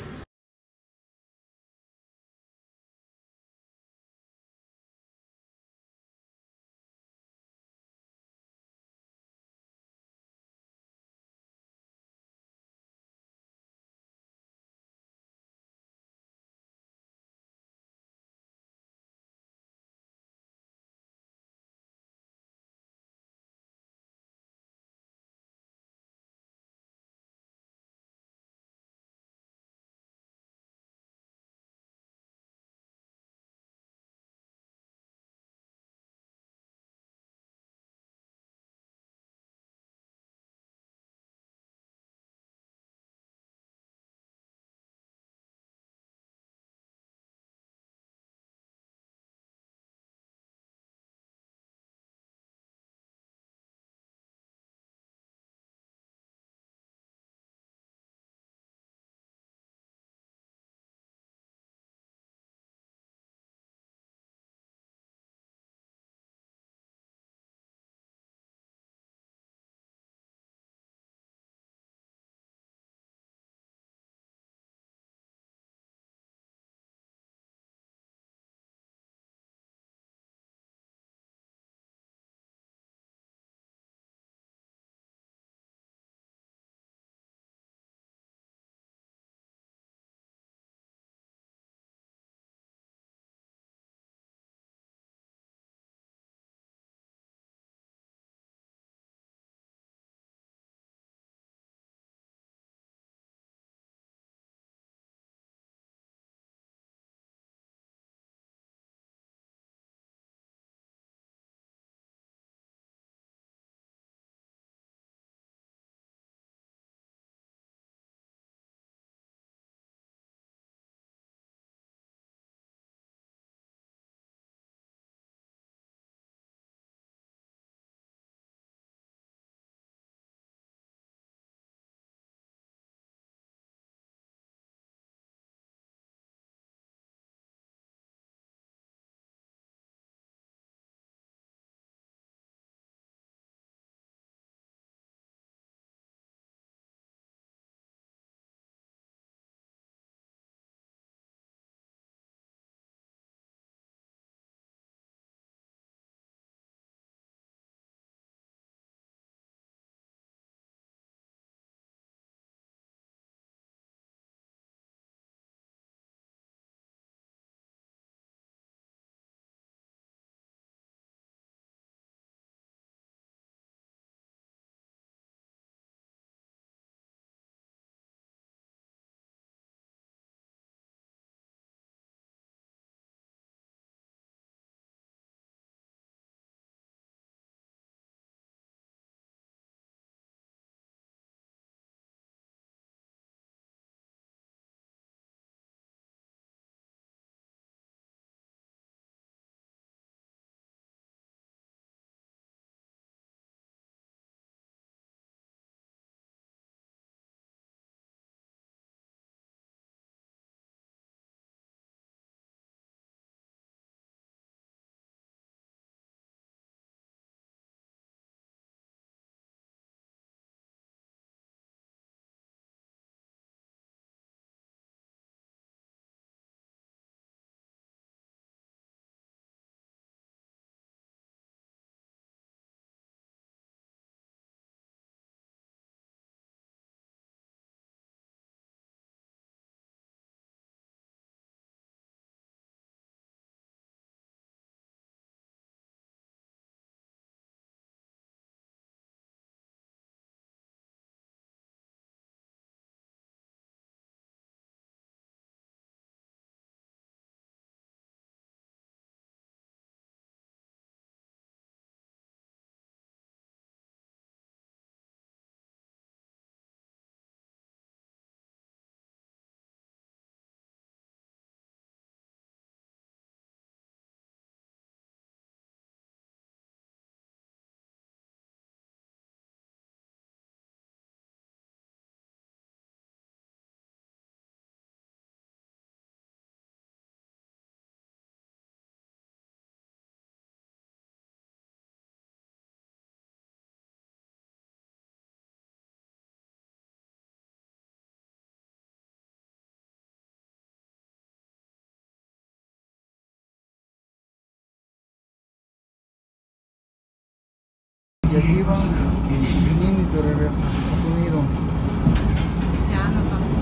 Y aquí va Ninis de regreso a su nido. Ya nos vamos.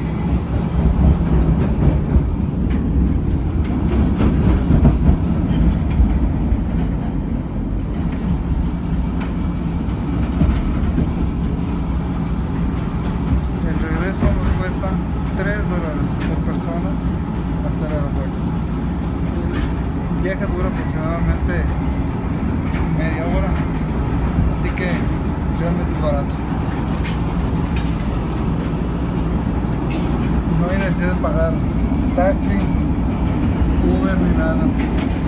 El regreso nos cuesta tres dólares por persona hasta el aeropuerto. El viaje dura aproximadamente media hora, así que realmente es barato. No hay necesidad de pagar taxi, Uber ni nada.